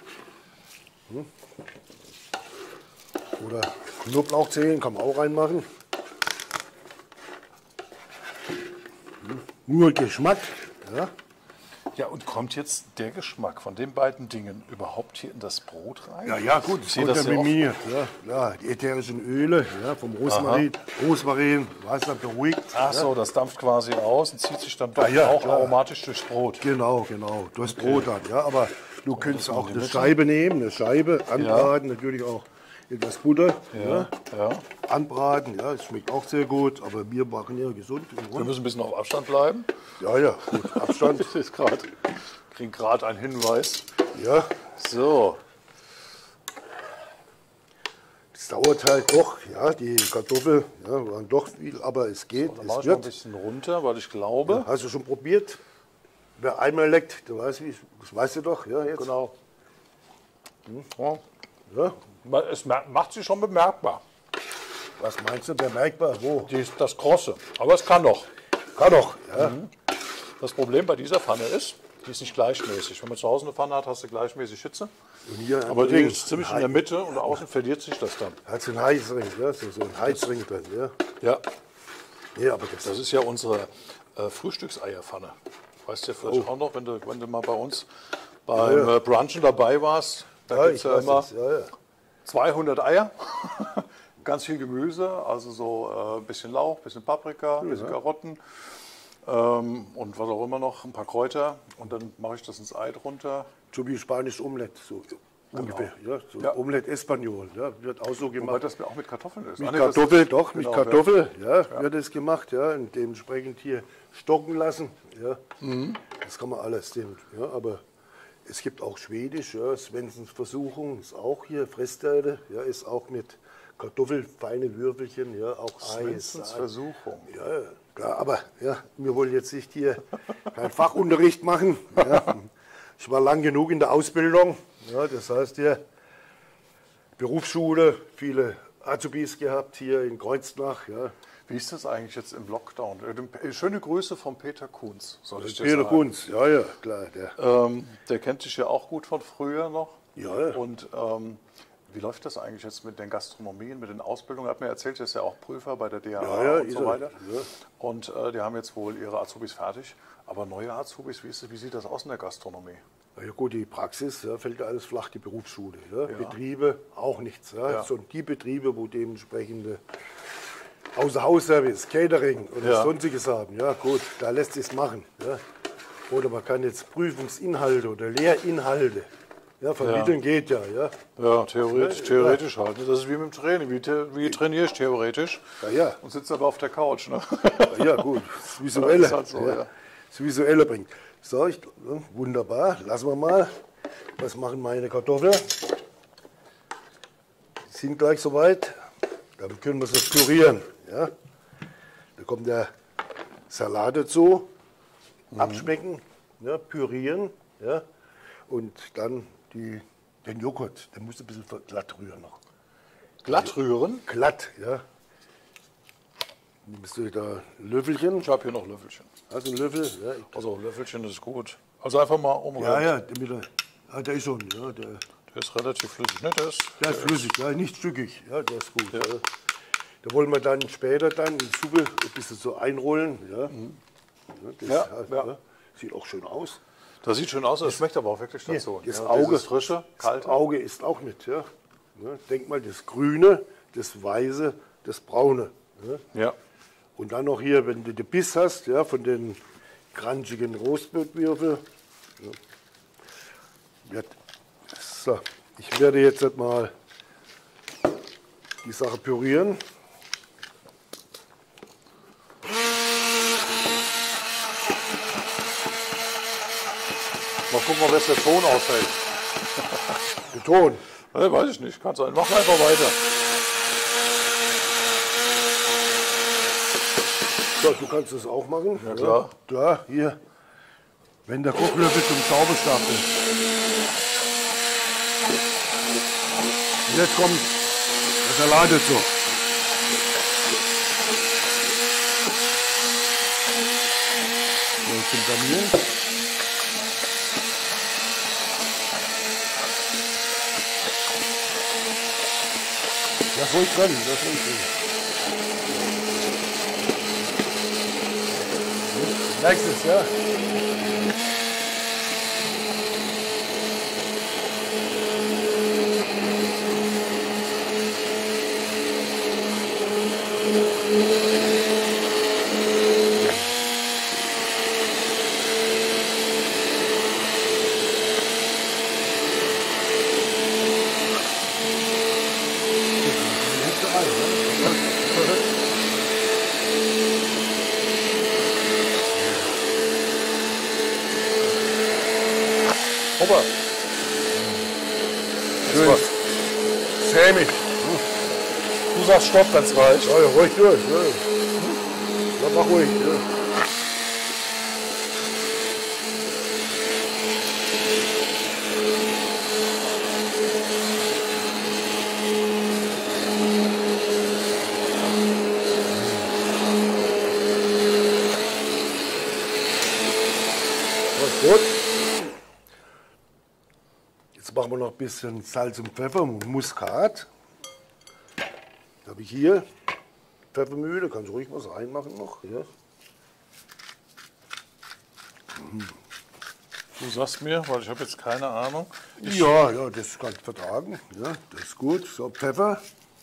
[SPEAKER 2] Oder Knoblauchzehen kann man auch reinmachen. Nur Geschmack. Ja.
[SPEAKER 1] Ja, und kommt jetzt der Geschmack von den beiden Dingen überhaupt hier in das Brot rein?
[SPEAKER 2] Ja, gut,
[SPEAKER 1] Ich sehe das ja oft.
[SPEAKER 2] kontaminiert. Ja, die ätherischen Öle, ja, vom Rosmarin. Rosmarin, Wasser beruhigt.
[SPEAKER 1] Ach so, das dampft quasi aus und zieht sich dann doch
[SPEAKER 2] Ja,
[SPEAKER 1] auch
[SPEAKER 2] klar.
[SPEAKER 1] aromatisch durchs Brot.
[SPEAKER 2] Genau. Das Brot dann. Ja, aber du könntest auch eine Scheibe nehmen, eine Scheibe anbraten, natürlich auch etwas Butter. Ja. Anbraten, ja, das schmeckt auch sehr gut, aber wir machen ja gesund. Und
[SPEAKER 1] Wir müssen ein bisschen auf Abstand bleiben.
[SPEAKER 2] ja, gut, Abstand.
[SPEAKER 1] Ich ist gerade, kriegen gerade einen Hinweis.
[SPEAKER 2] Ja,
[SPEAKER 1] So,
[SPEAKER 2] das dauert halt doch, ja, die Kartoffeln waren doch viel, aber es geht,
[SPEAKER 1] dann mache
[SPEAKER 2] es
[SPEAKER 1] ich noch ein
[SPEAKER 2] wird.
[SPEAKER 1] bisschen runter, weil ich glaube,
[SPEAKER 2] Hast du schon probiert? Wer einmal leckt, der weiß, das weißt du doch, ja, jetzt.
[SPEAKER 1] genau. Ja,
[SPEAKER 2] Ja.
[SPEAKER 1] es macht sich schon bemerkbar,
[SPEAKER 2] Was meinst du, bemerkbar? Wo?
[SPEAKER 1] das Krosse. Aber es kann doch.
[SPEAKER 2] Kann doch, ja.
[SPEAKER 1] Das Problem bei dieser Pfanne ist, die ist nicht gleichmäßig. Wenn man zu Hause eine Pfanne hat, hast du gleichmäßig Hitze.
[SPEAKER 2] Und hier
[SPEAKER 1] Aber die
[SPEAKER 2] links
[SPEAKER 1] ist ziemlich in der Mitte und außen verliert sich das dann.
[SPEAKER 2] hat einen Heizring, ja, so ein Heizring drin, ja.
[SPEAKER 1] Ja,
[SPEAKER 2] Nee, aber das
[SPEAKER 1] das ist ja unsere Frühstückseierpfanne. Weißt du ja vielleicht auch noch, wenn du mal bei uns beim Brunchen dabei warst. Da
[SPEAKER 2] Ja,
[SPEAKER 1] gibt es
[SPEAKER 2] ich
[SPEAKER 1] ja
[SPEAKER 2] weiß
[SPEAKER 1] immer
[SPEAKER 2] es. Ja, ja.
[SPEAKER 1] 200 Eier, ganz viel Gemüse, also so ein bisschen Lauch, ein bisschen Paprika, ein bisschen Karotten und was auch immer noch, ein paar Kräuter. Und dann mache ich das ins Ei drunter.
[SPEAKER 2] So wie Spanisch Omelette, so ungefähr. Ja, so
[SPEAKER 1] Ja.
[SPEAKER 2] Omelette Espagnol, ja, wird auch so
[SPEAKER 1] Wobei
[SPEAKER 2] gemacht.
[SPEAKER 1] das auch mit Kartoffeln ist.
[SPEAKER 2] Mit
[SPEAKER 1] Ah, nee, das
[SPEAKER 2] Kartoffel,
[SPEAKER 1] ist-
[SPEAKER 2] doch,
[SPEAKER 1] genau,
[SPEAKER 2] mit Kartoffel, ja, wird es gemacht, ja, und dementsprechend hier stocken lassen, ja. Das kann man alles, ja, aber es gibt auch Schwedisch, ja, Svensens Versuchung ist auch hier, Fressstelle, ja, ist auch mit Kartoffel, feine Würfelchen, ja, auch Ei.
[SPEAKER 1] Svensens Versuchung.
[SPEAKER 2] Ja, klar, aber ja, wir wollen jetzt nicht hier keinen Fachunterricht machen. Ja. Ich war lang genug in der Ausbildung, ja, das heißt hier Berufsschule, viele Azubis gehabt hier in Kreuznach. Ja.
[SPEAKER 1] Wie ist das eigentlich jetzt im Lockdown? Schöne Grüße von Peter Kunz, soll ich dir
[SPEAKER 2] Peter
[SPEAKER 1] sagen.
[SPEAKER 2] Kunz, ja, ja, klar.
[SPEAKER 1] Der kennt dich ja auch gut von früher noch.
[SPEAKER 2] Ja, ja.
[SPEAKER 1] Und wie läuft das eigentlich jetzt mit den Gastronomien, mit den Ausbildungen? Er hat mir erzählt, er ist ja auch Prüfer bei der DHA
[SPEAKER 2] Ja, ja,
[SPEAKER 1] und
[SPEAKER 2] ist
[SPEAKER 1] so
[SPEAKER 2] er.
[SPEAKER 1] weiter.
[SPEAKER 2] Ja.
[SPEAKER 1] Und die haben jetzt wohl ihre Azubis fertig. Aber neue Azubis, wie sieht das aus in der Gastronomie?
[SPEAKER 2] Ja gut, die Praxis, ja, fällt ja alles flach, die Berufsschule. Ja. Betriebe auch nichts. Ja.
[SPEAKER 1] Ja.
[SPEAKER 2] So die Betriebe, wo dementsprechende Außer-Haus-Service, Catering oder
[SPEAKER 1] Ja.
[SPEAKER 2] sonstiges haben. Ja gut, da lässt sich machen. Ja. Oder man kann jetzt Prüfungsinhalte oder Lehrinhalte, ja, vermitteln geht ja. Ja.
[SPEAKER 1] Ja, theoretisch halt. Das ist wie mit dem Training. Wie trainiere ich theoretisch?
[SPEAKER 2] Ja, ja.
[SPEAKER 1] Und sitze aber auf der Couch. Ne?
[SPEAKER 2] Ja gut, das Visuelle.
[SPEAKER 1] Das ist halt so, ja.
[SPEAKER 2] Das Visuelle bringt. So, wunderbar, lassen wir mal. Was machen meine Kartoffeln? Die sind gleich soweit. Dann können wir sie pürieren. Ja. Da kommt der Salat dazu. Abschmecken, ja, pürieren. Ja. Und dann den Joghurt, den musst du ein bisschen glatt rühren noch.
[SPEAKER 1] Glatt rühren.
[SPEAKER 2] Glatt, ja. Nimmst du da ein Löffelchen?
[SPEAKER 1] Ich habe hier noch Löffelchen.
[SPEAKER 2] Hast du einen Löffel? Ja,
[SPEAKER 1] Also Löffelchen ist gut. Also einfach mal umrühren.
[SPEAKER 2] ja, der ist schon, ja, der
[SPEAKER 1] Der ist relativ flüssig. Ne? Der ist
[SPEAKER 2] flüssig, ja, nicht stückig, ja, der ist gut. Ja. Da wollen wir dann später dann in die Suppe ein bisschen so einrollen. Ja.
[SPEAKER 1] Ja.
[SPEAKER 2] Sieht auch schön aus.
[SPEAKER 1] Das sieht schön aus, das schmeckt aber auch wirklich dazu.
[SPEAKER 2] Das
[SPEAKER 1] Ja,
[SPEAKER 2] Auge,
[SPEAKER 1] dieses frische, kalte.
[SPEAKER 2] Das Auge ist auch mit. Ja. Ja, denk mal, das Grüne, das Weiße, das Braune. Ja.
[SPEAKER 1] Ja.
[SPEAKER 2] Und dann noch hier, wenn du den Biss hast, ja, von den crunchigen Rostbratwürfeln. Ja. So, ich werde jetzt mal die Sache pürieren.
[SPEAKER 1] Mal gucken, ob jetzt der Ton aushält.
[SPEAKER 2] Den Ton.
[SPEAKER 1] Weiß ich nicht, kann sein. Mach einfach weiter.
[SPEAKER 2] So, du kannst das auch machen.
[SPEAKER 1] Ja, klar.
[SPEAKER 2] Da, hier. Wenn der Kochlöffel zum Zauberstab ist. Und jetzt kommt der Salat dazu. So, zum Garnieren. Das ruhig drin, das ruhig drin. Merkst du es, ja?
[SPEAKER 1] Opa.
[SPEAKER 2] Schön. Sämig.
[SPEAKER 1] Du sagst Stopp, wenn es reicht.
[SPEAKER 2] Ja, ruhig durch. Ja. Ja, mach ruhig. Ja. Gut. Jetzt machen wir noch ein bisschen Salz und Pfeffer und Muskat. Da habe ich hier Pfeffermühle, kannst du ruhig was reinmachen noch. Ja.
[SPEAKER 1] Du sagst mir, weil ich habe jetzt keine Ahnung.
[SPEAKER 2] Ja, ja, das kann ich vertragen. Ja, das ist gut. So, Pfeffer.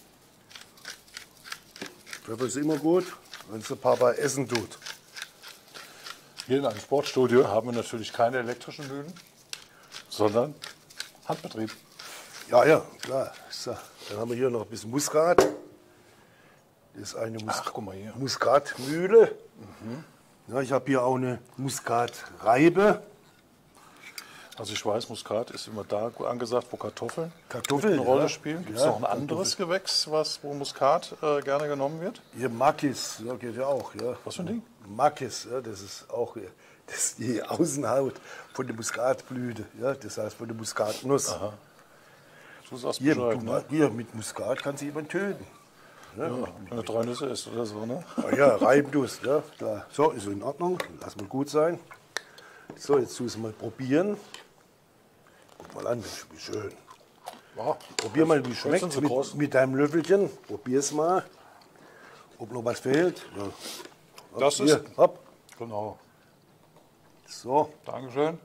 [SPEAKER 2] Pfeffer ist immer gut, wenn es der Papa essen tut.
[SPEAKER 1] Hier in einem Sportstudio haben wir natürlich keine elektrischen Mühlen, sondern Handbetrieb.
[SPEAKER 2] Ja, ja, klar. So, dann haben wir hier noch ein bisschen Muskat. Das ist eine
[SPEAKER 1] Ach, guck mal hier.
[SPEAKER 2] Muskatmühle. Ja, ich habe hier auch eine Muskatreibe.
[SPEAKER 1] Also ich weiß, Muskat ist immer da angesagt, wo Kartoffeln
[SPEAKER 2] Kartoffeln,
[SPEAKER 1] eine Rolle
[SPEAKER 2] ja.
[SPEAKER 1] spielen. Gibt es
[SPEAKER 2] Ja,
[SPEAKER 1] noch ein anderes Gewächs, wo Muskat gerne genommen wird?
[SPEAKER 2] Hier Makis, ja, geht ja auch. Ja.
[SPEAKER 1] Was für ein Ding?
[SPEAKER 2] Makis, ja, das ist auch das ist die Außenhaut von der Muskatblüte. Ja, das heißt von der Muskatnuss.
[SPEAKER 1] Aha. Du sagst
[SPEAKER 2] Hier,
[SPEAKER 1] Bescheid, ne?
[SPEAKER 2] hier mit Muskat kann sie jemand töten.
[SPEAKER 1] Ja, wenn er 3 Nüsse isst oder so, ne?
[SPEAKER 2] Ja, reiben tust, ja, klar. So, ist in Ordnung, lass mal gut sein. So, jetzt tust du mal probieren. Guck mal an, wie schön.
[SPEAKER 1] Ja,
[SPEAKER 2] Probier mal, wie
[SPEAKER 1] sind
[SPEAKER 2] schmeckt
[SPEAKER 1] sie groß.
[SPEAKER 2] mit deinem Löffelchen. Probier's mal. Ob noch was fehlt. Ja. Hopp,
[SPEAKER 1] Das ist-
[SPEAKER 2] hier, hopp.
[SPEAKER 1] genau.
[SPEAKER 2] So,
[SPEAKER 1] Dankeschön.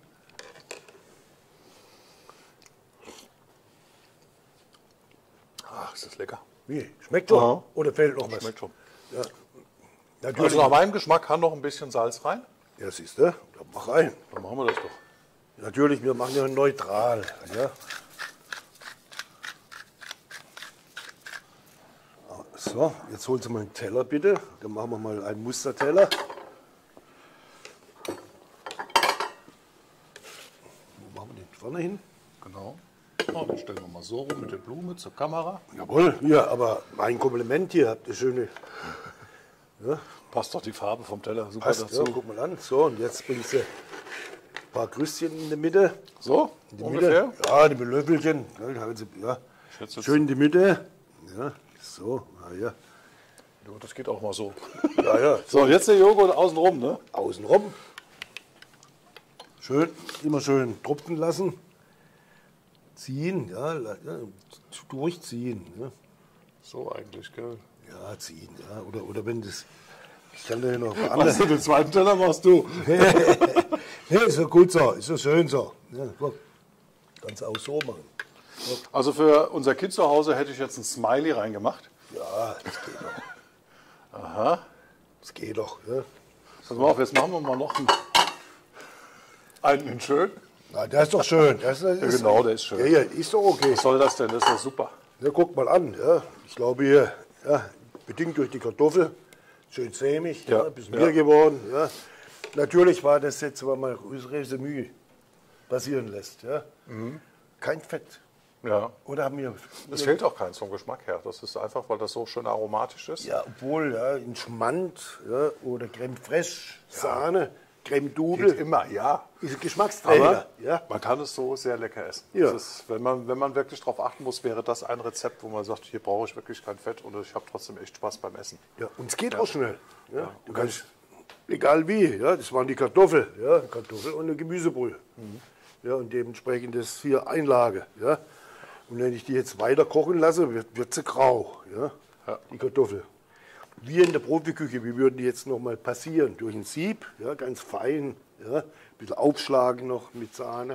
[SPEAKER 1] Ach, ist das lecker.
[SPEAKER 2] wie? Schmeckt schon?
[SPEAKER 1] Aha.
[SPEAKER 2] Oder fehlt noch was?
[SPEAKER 1] Schmeckt schon.
[SPEAKER 2] Ja. Natürlich.
[SPEAKER 1] Also nach meinem Geschmack kann noch ein bisschen Salz rein.
[SPEAKER 2] Ja, siehst du? Ja, mach rein.
[SPEAKER 1] Dann machen wir das doch.
[SPEAKER 2] Natürlich, wir machen ja neutral. Ja. So, jetzt holst du mal einen Teller bitte. Dann machen wir mal einen Musterteller. Wo machen wir den vorne hin?
[SPEAKER 1] Genau. Oh, dann stellen wir mal so rum mit der Blume zur Kamera.
[SPEAKER 2] Jawohl, ja, aber mein Kompliment hier, habt ihr schöne.
[SPEAKER 1] Passt doch die Farbe vom Teller super
[SPEAKER 2] Passt, ja,
[SPEAKER 1] dazu.
[SPEAKER 2] guck mal an. So, und jetzt bringst du ein paar Krüstchen in die Mitte.
[SPEAKER 1] So,
[SPEAKER 2] In die
[SPEAKER 1] ungefähr.
[SPEAKER 2] Mitte. Ja, die Löffelchen. Ja.
[SPEAKER 1] schätze jetzt-
[SPEAKER 2] Schön in die Mitte. Ja, so, ja.
[SPEAKER 1] Ja, das geht auch mal so.
[SPEAKER 2] Ja, ja.
[SPEAKER 1] So, jetzt der Joghurt außenrum, ne?
[SPEAKER 2] Außenrum. Schön, immer schön tropfen lassen. Ziehen, ja, durchziehen. Ja,
[SPEAKER 1] So eigentlich, gell?
[SPEAKER 2] ja ziehen, ja. Oder wenn das. Ich kann da ja noch
[SPEAKER 1] Was du, den zweiten Teller machst du?
[SPEAKER 2] Nee, ist ja gut so, ist ja schön so. Ja, guck. Kannst du auch so machen.
[SPEAKER 1] Also für unser Kind zu Hause hätte ich jetzt ein Smiley reingemacht.
[SPEAKER 2] Ja, das geht doch.
[SPEAKER 1] Aha.
[SPEAKER 2] Das geht doch. Ja.
[SPEAKER 1] Pass mal auf, jetzt machen wir mal noch einen schön.
[SPEAKER 2] Ja, der ist doch schön. Das ist,
[SPEAKER 1] genau, der ist schön.
[SPEAKER 2] Ja, ja, ist doch okay.
[SPEAKER 1] Was soll das denn? Das ist doch super.
[SPEAKER 2] Ja, guck mal an. Ja. Ich glaube hier, ja, bedingt durch die Kartoffel, schön sämig,
[SPEAKER 1] Ja,
[SPEAKER 2] ja, ein bisschen
[SPEAKER 1] ja.
[SPEAKER 2] mehr geworden. Ja. Natürlich war das jetzt, wenn man Resümee passieren lässt. Ja. Kein Fett.
[SPEAKER 1] Ja.
[SPEAKER 2] Oder haben wir.
[SPEAKER 1] Es fehlt auch keins vom Geschmack her. Das ist einfach, weil das so schön aromatisch ist.
[SPEAKER 2] Ja, obwohl, ja, in Schmand ja, oder Creme Fraiche, Sahne, Creme
[SPEAKER 1] Geht
[SPEAKER 2] Double,
[SPEAKER 1] immer, ja.
[SPEAKER 2] ist ein Geschmacksträger.
[SPEAKER 1] Aber
[SPEAKER 2] Ja.
[SPEAKER 1] man kann es so sehr lecker essen.
[SPEAKER 2] Ja.
[SPEAKER 1] Das ist, wenn man wirklich darauf achten muss, wäre das ein Rezept, wo man sagt, hier brauche ich wirklich kein Fett und ich habe trotzdem echt Spaß beim Essen.
[SPEAKER 2] Ja, und es geht auch schnell. Ja. Du kannst, egal wie, ja, das waren die Kartoffel, ja, Kartoffel und eine Gemüsebrühe. Ja, und dementsprechend das hier Einlage. Ja. Und wenn ich die jetzt weiter kochen lasse, wird sie grau, ja,
[SPEAKER 1] Ja.
[SPEAKER 2] die Kartoffel. Wir in der Profiküche, wir würden die jetzt noch mal passieren durch ein Sieb, ja, ganz fein, ja, ein bisschen aufschlagen noch mit Sahne.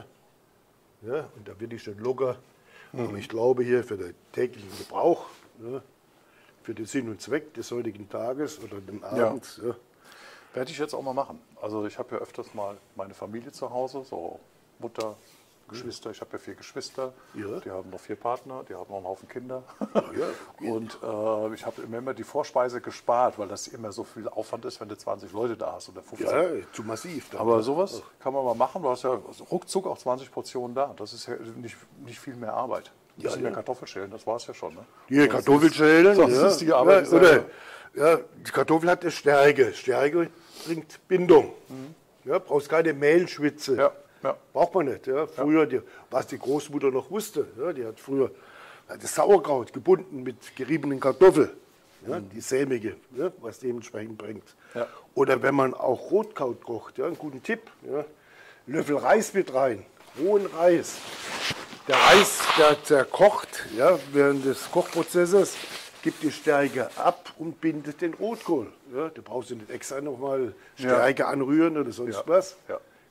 [SPEAKER 2] Ja, und da wird die schön locker. Aber ich glaube hier für den täglichen Gebrauch, ja, für den Sinn und Zweck des heutigen Tages oder den Abends. Ja.
[SPEAKER 1] Werde ich jetzt auch mal machen. Also ich habe ja öfters mal meine Familie zu Hause, so Mutter, Geschwister. Ich habe ja 4 Geschwister,
[SPEAKER 2] Ja.
[SPEAKER 1] die haben noch 4 Partner, die haben noch einen Haufen Kinder.
[SPEAKER 2] Ja,
[SPEAKER 1] Und ich habe immer die Vorspeise gespart, weil das immer so viel Aufwand ist, wenn du 20 Leute da hast oder 15.
[SPEAKER 2] ja, zu massiv. Dann.
[SPEAKER 1] Aber sowas kann man mal machen. Du hast ja ruckzuck auch 20 Portionen da. Das ist ja nicht viel mehr Arbeit. Ein bisschen mehr Kartoffelschälen, das war es ja schon. Ne?
[SPEAKER 2] Die Kartoffelschälen.
[SPEAKER 1] sonst
[SPEAKER 2] ja,
[SPEAKER 1] ist die Arbeit
[SPEAKER 2] ja, oder,
[SPEAKER 1] selber.
[SPEAKER 2] ja, die Kartoffel hat eine Stärke. Stärke bringt Bindung. Ja, brauchst keine Mehlschwitze.
[SPEAKER 1] Ja, ja.
[SPEAKER 2] Braucht man nicht. Ja. Früher, was die Großmutter noch wusste, ja, die hat früher das Sauerkraut gebunden mit geriebenen Kartoffeln. Ja, die sämige, ja, was dementsprechend bringt.
[SPEAKER 1] Ja.
[SPEAKER 2] Oder wenn man auch Rotkraut kocht, ja, einen guten Tipp. Ja, Löffel Reis mit rein, rohen Reis. Der Reis, der zerkocht ja, während des Kochprozesses, gibt die Stärke ab und bindet den Rotkohl. Ja, da brauchst du nicht extra nochmal Stärke anrühren oder sonst
[SPEAKER 1] Ja.
[SPEAKER 2] was.
[SPEAKER 1] Ja.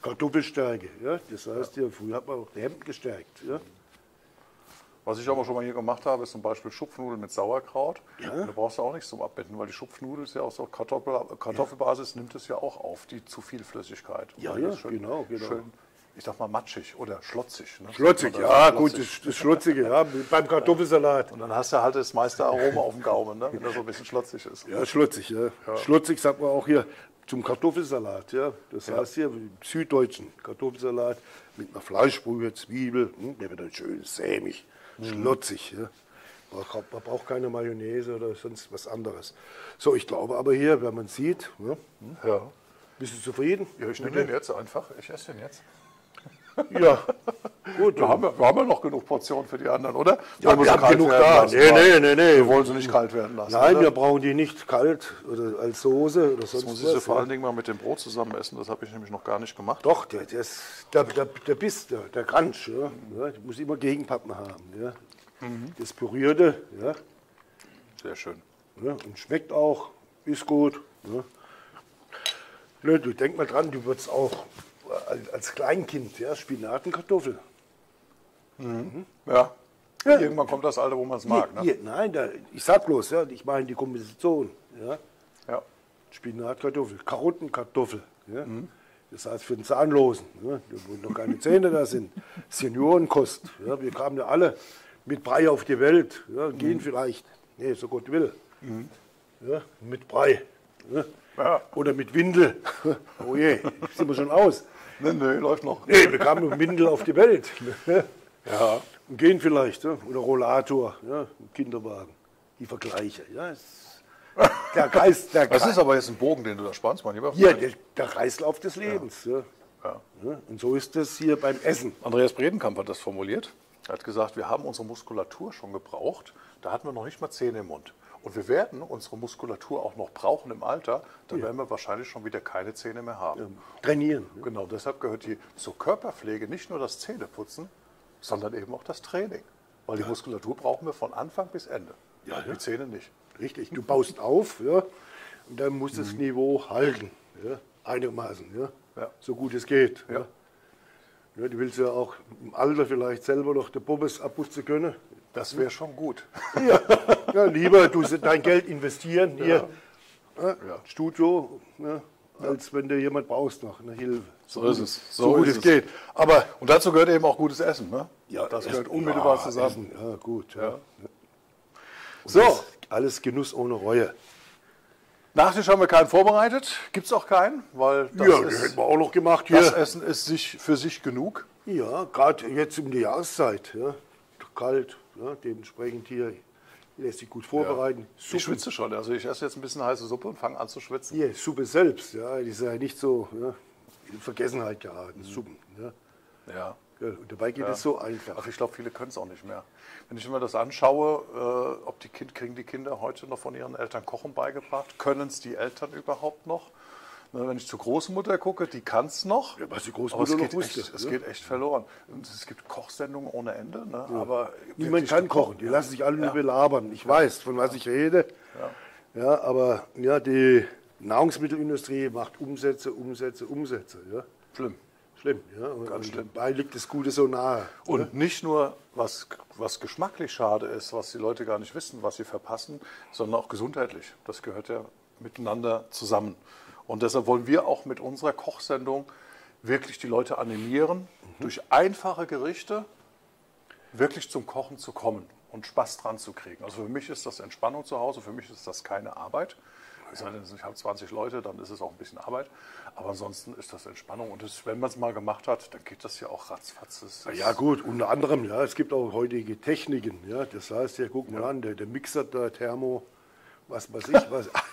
[SPEAKER 2] Kartoffelstärke. Ja? Das heißt, ja, früher hat man auch die Hemden gestärkt. Ja?
[SPEAKER 1] Was ich aber schon mal hier gemacht habe, ist zum Beispiel Schupfnudeln mit Sauerkraut.
[SPEAKER 2] Ja.
[SPEAKER 1] Und da brauchst du auch nichts zum Abbinden, weil die Schupfnudel ist ja auch so Kartoffelbasis, nimmt es ja auch auf, die zu viel Flüssigkeit.
[SPEAKER 2] Ja,
[SPEAKER 1] Und
[SPEAKER 2] ja,
[SPEAKER 1] das ist schön,
[SPEAKER 2] genau.
[SPEAKER 1] schön, ich sag mal matschig oder schlotzig. Ne?
[SPEAKER 2] Schlotzig, ja, gut, das Schlotzige, ja, beim Kartoffelsalat.
[SPEAKER 1] Und dann hast du halt das meiste Aroma auf dem Gaumen, ne? Wenn das so ein bisschen schlotzig ist.
[SPEAKER 2] Ja, schlotzig, ja. Schlotzig sagt man auch hier zum Kartoffelsalat, ja. Das heißt hier im Süddeutschen Kartoffelsalat mit einer Fleischbrühe, Zwiebel, der wird dann schön sämig, schlotzig, ja. Man braucht keine Mayonnaise oder sonst was anderes. So, ich glaube aber hier, wenn man sieht,
[SPEAKER 1] Ja.
[SPEAKER 2] bist du zufrieden?
[SPEAKER 1] Ja, ich nehme den jetzt einfach. Ich esse den jetzt.
[SPEAKER 2] Ja, gut.
[SPEAKER 1] Wir haben ja noch genug Portionen für die anderen, oder?
[SPEAKER 2] Ja,
[SPEAKER 1] Wollen
[SPEAKER 2] wir
[SPEAKER 1] sie
[SPEAKER 2] haben
[SPEAKER 1] kalt
[SPEAKER 2] genug
[SPEAKER 1] werden
[SPEAKER 2] da.
[SPEAKER 1] lassen?
[SPEAKER 2] Nee.
[SPEAKER 1] Wir wollen sie nicht kalt werden lassen.
[SPEAKER 2] Nein,
[SPEAKER 1] oder?
[SPEAKER 2] wir brauchen die nicht kalt oder als Soße oder sonst
[SPEAKER 1] Jetzt muss ich sie
[SPEAKER 2] was.
[SPEAKER 1] vor allen Dingen mal mit dem Brot zusammen essen. Das habe ich nämlich noch gar nicht gemacht.
[SPEAKER 2] Doch, der Biss, der Crunch, ja, der muss immer Gegenpartner haben. Ja. Das Pürierte, ja,
[SPEAKER 1] Sehr schön.
[SPEAKER 2] ja, und schmeckt auch, ist gut. Ja. Ne, du denk mal dran, du würdest auch als Kleinkind, ja, Spinat und Kartoffel.
[SPEAKER 1] Ja.
[SPEAKER 2] Ja.
[SPEAKER 1] Irgendwann kommt das Alter, wo man es mag. Ne?
[SPEAKER 2] Hier, nein, ich sag bloß, ja, ich meine die Kombination. Ja.
[SPEAKER 1] Ja.
[SPEAKER 2] Spinat, Kartoffel, Karotten, Kartoffel. Ja. Das heißt für den Zahnlosen, ja, wo noch keine Zähne da sind. Seniorenkost. Ja, wir kamen ja alle mit Brei auf die Welt. Ja, gehen vielleicht, nee, so Gott will. Ja, mit Brei. Ja.
[SPEAKER 1] Ja.
[SPEAKER 2] Oder mit Windel. Oh je, sind wir schon aus.
[SPEAKER 1] Nee, läuft noch.
[SPEAKER 2] Nee, wir kamen mit Windel auf die Welt.
[SPEAKER 1] Ja.
[SPEAKER 2] Und gehen vielleicht. Ja. Oder Rollator, ja, im Kinderwagen. Die Vergleiche. Ja,
[SPEAKER 1] Das ist aber jetzt ein Bogen, den du da spannst, mein Lieber.
[SPEAKER 2] ja, der Kreislauf des Lebens. Ja.
[SPEAKER 1] Ja.
[SPEAKER 2] Ja, und so ist es hier beim Essen.
[SPEAKER 1] Andreas Bredenkamp hat das formuliert. Er hat gesagt, wir haben unsere Muskulatur schon gebraucht. Da hatten wir noch nicht mal Zähne im Mund. Und wir werden unsere Muskulatur auch noch brauchen im Alter. Dann werden wir wahrscheinlich schon wieder keine Zähne mehr haben.
[SPEAKER 2] Trainieren. Ja.
[SPEAKER 1] Genau, deshalb gehört zur Körperpflege nicht nur das Zähneputzen, sondern eben auch das Training. Weil die Muskulatur brauchen wir von Anfang bis Ende.
[SPEAKER 2] Ja, ja.
[SPEAKER 1] Die Zähne nicht.
[SPEAKER 2] Richtig, du baust auf, ja, und dann muss das Niveau halten. Ja, einigermaßen, ja,
[SPEAKER 1] Ja.
[SPEAKER 2] so gut es geht.
[SPEAKER 1] Ja.
[SPEAKER 2] Ja. Ja, du willst ja auch im Alter vielleicht selber noch den Bobbes abputzen können.
[SPEAKER 1] Das wäre schon gut.
[SPEAKER 2] Ja, lieber du dein Geld investieren hier,
[SPEAKER 1] Ja.
[SPEAKER 2] Studio, ja, als wenn du jemand brauchst noch eine Hilfe.
[SPEAKER 1] So ist es.
[SPEAKER 2] So gut es geht. Aber
[SPEAKER 1] Und dazu gehört eben auch gutes Essen. Ne?
[SPEAKER 2] ja,
[SPEAKER 1] Das
[SPEAKER 2] Essen,
[SPEAKER 1] gehört unmittelbar
[SPEAKER 2] ja,
[SPEAKER 1] zusammen.
[SPEAKER 2] Essen, ja, gut. Ja.
[SPEAKER 1] Ja.
[SPEAKER 2] So, alles Genuss ohne Reue.
[SPEAKER 1] Nachtisch haben wir keinen vorbereitet. Gibt es auch keinen, weil das,
[SPEAKER 2] Ja, das hätten wir auch noch gemacht hier.
[SPEAKER 1] das Essen ist für sich genug.
[SPEAKER 2] Ja, gerade jetzt um die Jahreszeit. Ja. Kalt, ja, dementsprechend hier lässt sich gut vorbereiten.
[SPEAKER 1] Ich schwitze schon. Also ich esse jetzt ein bisschen heiße Suppe und fange an zu schwitzen.
[SPEAKER 2] Hier, Suppe selbst, ja, die ist ja nicht so in Vergessenheit geraten, Suppen. Ja.
[SPEAKER 1] Ja.
[SPEAKER 2] Ja, und dabei geht es so einfach.
[SPEAKER 1] Aber ich glaube, viele können es auch nicht mehr. Wenn ich mir das anschaue, ob kriegen die Kinder heute noch von ihren Eltern Kochen beigebracht? Können es die Eltern überhaupt noch? Wenn ich zur Großmutter gucke, die kann es noch.
[SPEAKER 2] Ja, was die
[SPEAKER 1] Aber
[SPEAKER 2] Großmutter noch
[SPEAKER 1] es
[SPEAKER 2] wusste.
[SPEAKER 1] geht echt verloren. Und es gibt Kochsendungen ohne Ende. Ne? Aber
[SPEAKER 2] Niemand
[SPEAKER 1] wirklich
[SPEAKER 2] kann
[SPEAKER 1] gekocht.
[SPEAKER 2] kochen, die lassen sich alle nur belabern. Ich weiß, von was ich rede. Ja, aber ja, die Nahrungsmittelindustrie macht Umsätze. Ja.
[SPEAKER 1] Schlimm.
[SPEAKER 2] Schlimm, ja. Und,
[SPEAKER 1] Ganz schlimm.
[SPEAKER 2] dabei liegt das Gute so nahe.
[SPEAKER 1] Und nicht nur, was geschmacklich schade ist, was die Leute gar nicht wissen, was sie verpassen, sondern auch gesundheitlich. Das gehört ja miteinander zusammen. Und deshalb wollen wir auch mit unserer Kochsendung wirklich die Leute animieren, durch einfache Gerichte wirklich zum Kochen zu kommen und Spaß dran zu kriegen. Also für mich ist das Entspannung zu Hause, für mich ist das keine Arbeit. Es sei denn, ich habe 20 Leute, dann ist es auch ein bisschen Arbeit. Aber ansonsten ist das Entspannung. Und wenn man es mal gemacht hat, dann geht das ja auch ratzfatz.
[SPEAKER 2] Ja gut, unter anderem, ja, es gibt auch heutige Techniken. Ja, das heißt, ja, guck mal an, der Mixer, der Thermo, was weiß ich,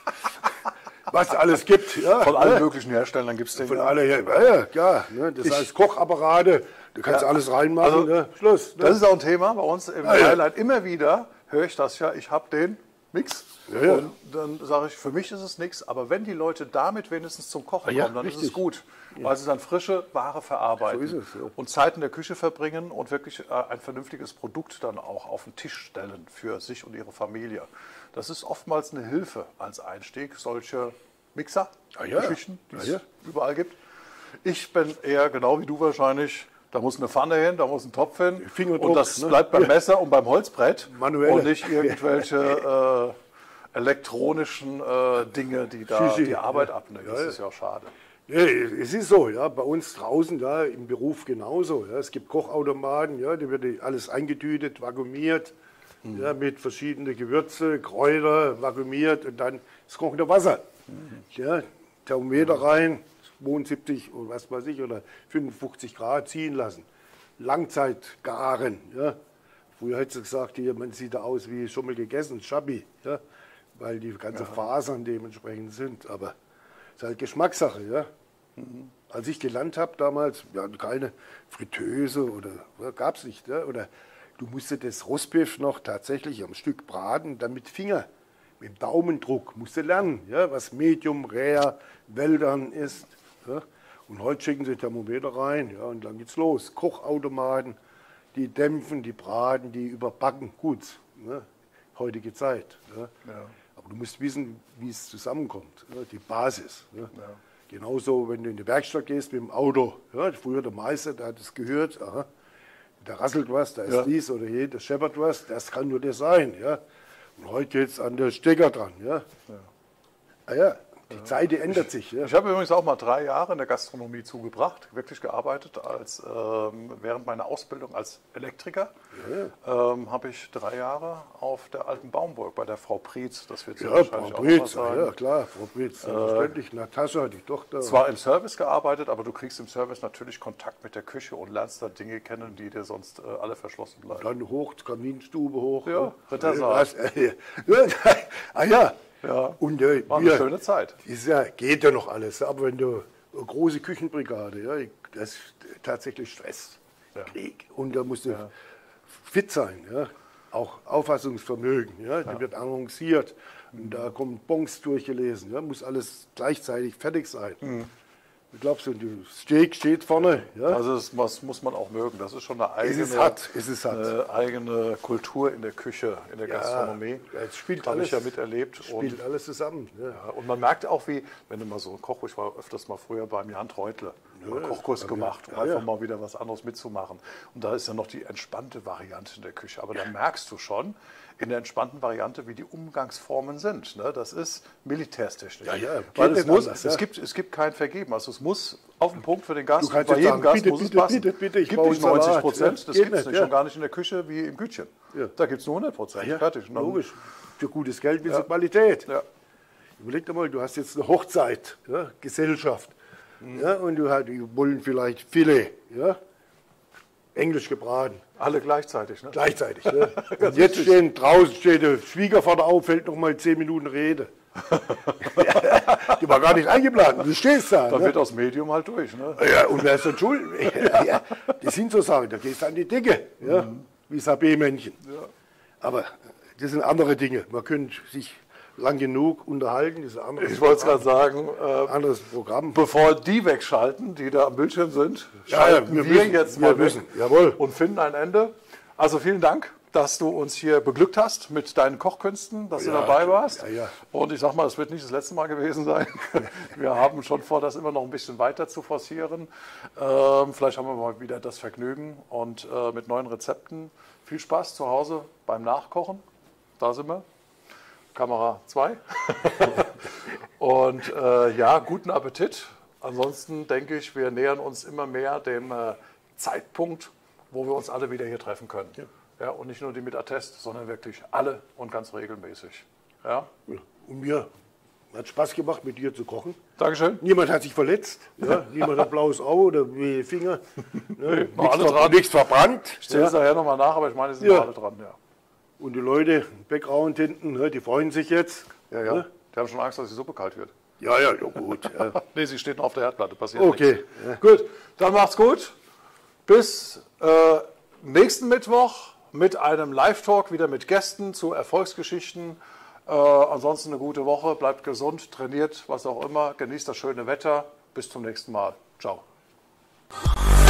[SPEAKER 2] was alles gibt. Ja,
[SPEAKER 1] Von allen möglichen Herstellern gibt es den.
[SPEAKER 2] Von alle, ja, ne, das heißt Kochapparate, du kannst alles reinmachen,
[SPEAKER 1] Also,
[SPEAKER 2] ne, Schluss. Ne?
[SPEAKER 1] Das ist auch ein Thema bei uns im Highlight. Immer wieder höre ich das ja, ich habe den Mix.
[SPEAKER 2] Ja.
[SPEAKER 1] Und dann sage ich, für mich ist es nichts, aber wenn die Leute damit wenigstens zum Kochen
[SPEAKER 2] Ja,
[SPEAKER 1] kommen, dann ist
[SPEAKER 2] richtig.
[SPEAKER 1] es gut. Weil sie dann frische Ware verarbeiten
[SPEAKER 2] So ist es, ja.
[SPEAKER 1] und Zeit in der Küche verbringen und wirklich ein vernünftiges Produkt dann auch auf den Tisch stellen für sich und ihre Familie. Das ist oftmals eine Hilfe als Einstieg, solche Mixer,
[SPEAKER 2] ja.
[SPEAKER 1] Geschichten, die es
[SPEAKER 2] Ja.
[SPEAKER 1] überall gibt. Ich bin eher genau wie du wahrscheinlich. Da muss eine Pfanne hin, da muss ein Topf hin.
[SPEAKER 2] Fingerdruck,
[SPEAKER 1] und das
[SPEAKER 2] ne?
[SPEAKER 1] bleibt beim Messer und beim Holzbrett.
[SPEAKER 2] Manuelle.
[SPEAKER 1] Und nicht irgendwelche elektronischen Dinge, die da
[SPEAKER 2] Schüssi,
[SPEAKER 1] die Arbeit abnehmen.
[SPEAKER 2] Ja,
[SPEAKER 1] Das
[SPEAKER 2] ja.
[SPEAKER 1] ist ja auch schade.
[SPEAKER 2] Ja, es ist so, ja, bei uns draußen, ja, im Beruf genauso. Ja. Es gibt Kochautomaten, ja, da wird alles eingetütet, vakuumiert, ja, mit verschiedenen Gewürze, Kräuter, vakuumiert und dann das kochende Wasser. Ja, Thermometer rein, 72 oder was weiß ich, oder 55 Grad ziehen lassen. Langzeit garen. Ja. Früher hätte sie gesagt, hier, man sieht da aus wie schon mal gegessen, Schabi, ja, weil die ganzen Fasern dementsprechend sind. Aber es ist halt Geschmackssache. Ja. Als ich gelernt habe damals, wir hatten keine Fritteuse oder gab es nicht. Ja, oder du musstest das Rostbeef noch tatsächlich am Stück braten, dann mit Finger, mit dem Daumendruck, musst du lernen, ja, was Medium, Rare, Well-done ist. Ja. Und heute schicken sie Thermometer rein, ja, und dann geht's los. Kochautomaten, die dämpfen, die braten, die überbacken. Gut, ne, heutige Zeit. Ja.
[SPEAKER 1] Ja.
[SPEAKER 2] Aber du musst wissen, wie es zusammenkommt, ja, die Basis. Ja. Ja. Genauso, wenn du in die Werkstatt gehst mit dem Auto. Ja, früher der Meister, der hat es gehört, aha, da rasselt was, da ist dies oder jenes, da scheppert was, das kann nur der sein. Ja. Und heute geht es an der Stecker dran. Ja. Ah ja, die Zeit, die ändert sich. Ja.
[SPEAKER 1] Ich habe übrigens auch mal 3 Jahre in der Gastronomie zugebracht, wirklich gearbeitet als während meiner Ausbildung als Elektriker. Habe ich 3 Jahre auf der alten Baumburg bei der Frau Prietz, das wird sie
[SPEAKER 2] Ja,
[SPEAKER 1] wahrscheinlich
[SPEAKER 2] Frau
[SPEAKER 1] auch
[SPEAKER 2] Prietz,
[SPEAKER 1] noch was sagen.
[SPEAKER 2] ja klar, Frau Prietz, selbstverständlich. Natascha, die Tochter.
[SPEAKER 1] Zwar im Service gearbeitet, aber du kriegst im Service natürlich Kontakt mit der Küche und lernst da Dinge kennen, die dir sonst alle verschlossen bleiben.
[SPEAKER 2] Dann hoch, Kaminstube hoch.
[SPEAKER 1] Ja, Rittersaal.
[SPEAKER 2] Ah ja.
[SPEAKER 1] Ja,
[SPEAKER 2] Und
[SPEAKER 1] war eine schöne Zeit.
[SPEAKER 2] Ist ja, geht ja noch alles, aber wenn du eine große Küchenbrigade, ja, das ist tatsächlich Stress, Krieg. Und da musst du fit sein, ja. Auch Auffassungsvermögen, ja. Da wird arrangiert, und da kommen Bons durchgelesen, ja. Muss alles gleichzeitig fertig sein. Wie glaubst du, das Steak steht vorne. Ja?
[SPEAKER 1] Also das muss man auch mögen. Das ist schon eine eigene, eigene Kultur in der Küche, in der Gastronomie.
[SPEAKER 2] Das spielt
[SPEAKER 1] habe
[SPEAKER 2] alles,
[SPEAKER 1] ich ja miterlebt.
[SPEAKER 2] Spielt alles zusammen. Ja.
[SPEAKER 1] Ja, und man merkt auch, wie, wenn du mal so ein Koch, ich war öfters mal früher beim Jan Treutle, einen Kochkurs gemacht, um einfach mal wieder was anderes mitzumachen. Und da ist ja noch die entspannte Variante in der Küche. Aber da merkst du schon in der entspannten Variante, wie die Umgangsformen sind. Ne? Das ist Militärstechnik. Weil es gibt kein Vergeben. Also es muss auf den Punkt für den Gast.
[SPEAKER 2] Bei jedem Gast muss es passen.
[SPEAKER 1] Bitte, ich gibt nicht 90%, das gibt es nicht. Schon gar nicht in der Küche wie im Gütchen.
[SPEAKER 2] Ja.
[SPEAKER 1] Da gibt es nur 100%.
[SPEAKER 2] Ja,
[SPEAKER 1] fertig.
[SPEAKER 2] Logisch. Für gutes Geld willst du Qualität. Ja. Überleg dir mal, du hast jetzt eine Hochzeit, ja, Gesellschaft. Ja, und die wollen vielleicht Filet, ja, englisch gebraten.
[SPEAKER 1] Alle gleichzeitig, ne?
[SPEAKER 2] Gleichzeitig, ja. Und jetzt draußen steht der Schwiegervater auf, fällt noch mal 10 Minuten Rede. Die war gar nicht eingeplant, du stehst da.
[SPEAKER 1] Dann wird aus Medium halt durch, ne?
[SPEAKER 2] Ja, und wer ist denn schuld? Ja, die sind so Sachen, da gehst du an die Decke, ja, wie das HB-Männchen. Ja. Aber das sind andere Dinge, man könnte sich lang genug unterhalten. Das ist ein
[SPEAKER 1] ich wollte es gerade sagen,
[SPEAKER 2] anderes Programm.
[SPEAKER 1] Bevor die wegschalten, die da am Bildschirm sind,
[SPEAKER 2] schalten wir jetzt mal weg
[SPEAKER 1] Jawohl. Und finden ein Ende. Also vielen Dank, dass du uns hier beglückt hast mit deinen Kochkünsten, dass du dabei warst.
[SPEAKER 2] Ja.
[SPEAKER 1] Und ich sag mal, es wird nicht das letzte Mal gewesen sein. Wir haben schon vor, das immer noch ein bisschen weiter zu forcieren. Vielleicht haben wir mal wieder das Vergnügen und mit neuen Rezepten. Viel Spaß zu Hause beim Nachkochen. Da sind wir. Kamera 2. Und guten Appetit. Ansonsten denke ich, wir nähern uns immer mehr dem Zeitpunkt, wo wir uns alle wieder hier treffen können. Ja, und nicht nur die mit Attest, sondern wirklich alle und ganz regelmäßig. Ja?
[SPEAKER 2] Und mir hat Spaß gemacht, mit dir zu kochen.
[SPEAKER 1] Dankeschön.
[SPEAKER 2] Niemand hat sich verletzt. Ja? Niemand hat blaues Auge oder wehe Finger.
[SPEAKER 1] Nee, nichts verbrannt. Ich stelle es nachher nochmal nach, aber ich meine, es sind alle dran. Ja.
[SPEAKER 2] Und die Leute im Background hinten, die freuen sich jetzt.
[SPEAKER 1] Ja. Die haben schon Angst, dass die Suppe kalt wird.
[SPEAKER 2] Ja, gut.
[SPEAKER 1] Nee, sie steht noch auf der Herdplatte, passiert
[SPEAKER 2] nichts.
[SPEAKER 1] Okay. Gut, dann macht's gut. Bis nächsten Mittwoch mit einem Live-Talk, wieder mit Gästen zu Erfolgsgeschichten. Ansonsten eine gute Woche, bleibt gesund, trainiert, was auch immer, genießt das schöne Wetter. Bis zum nächsten Mal. Ciao.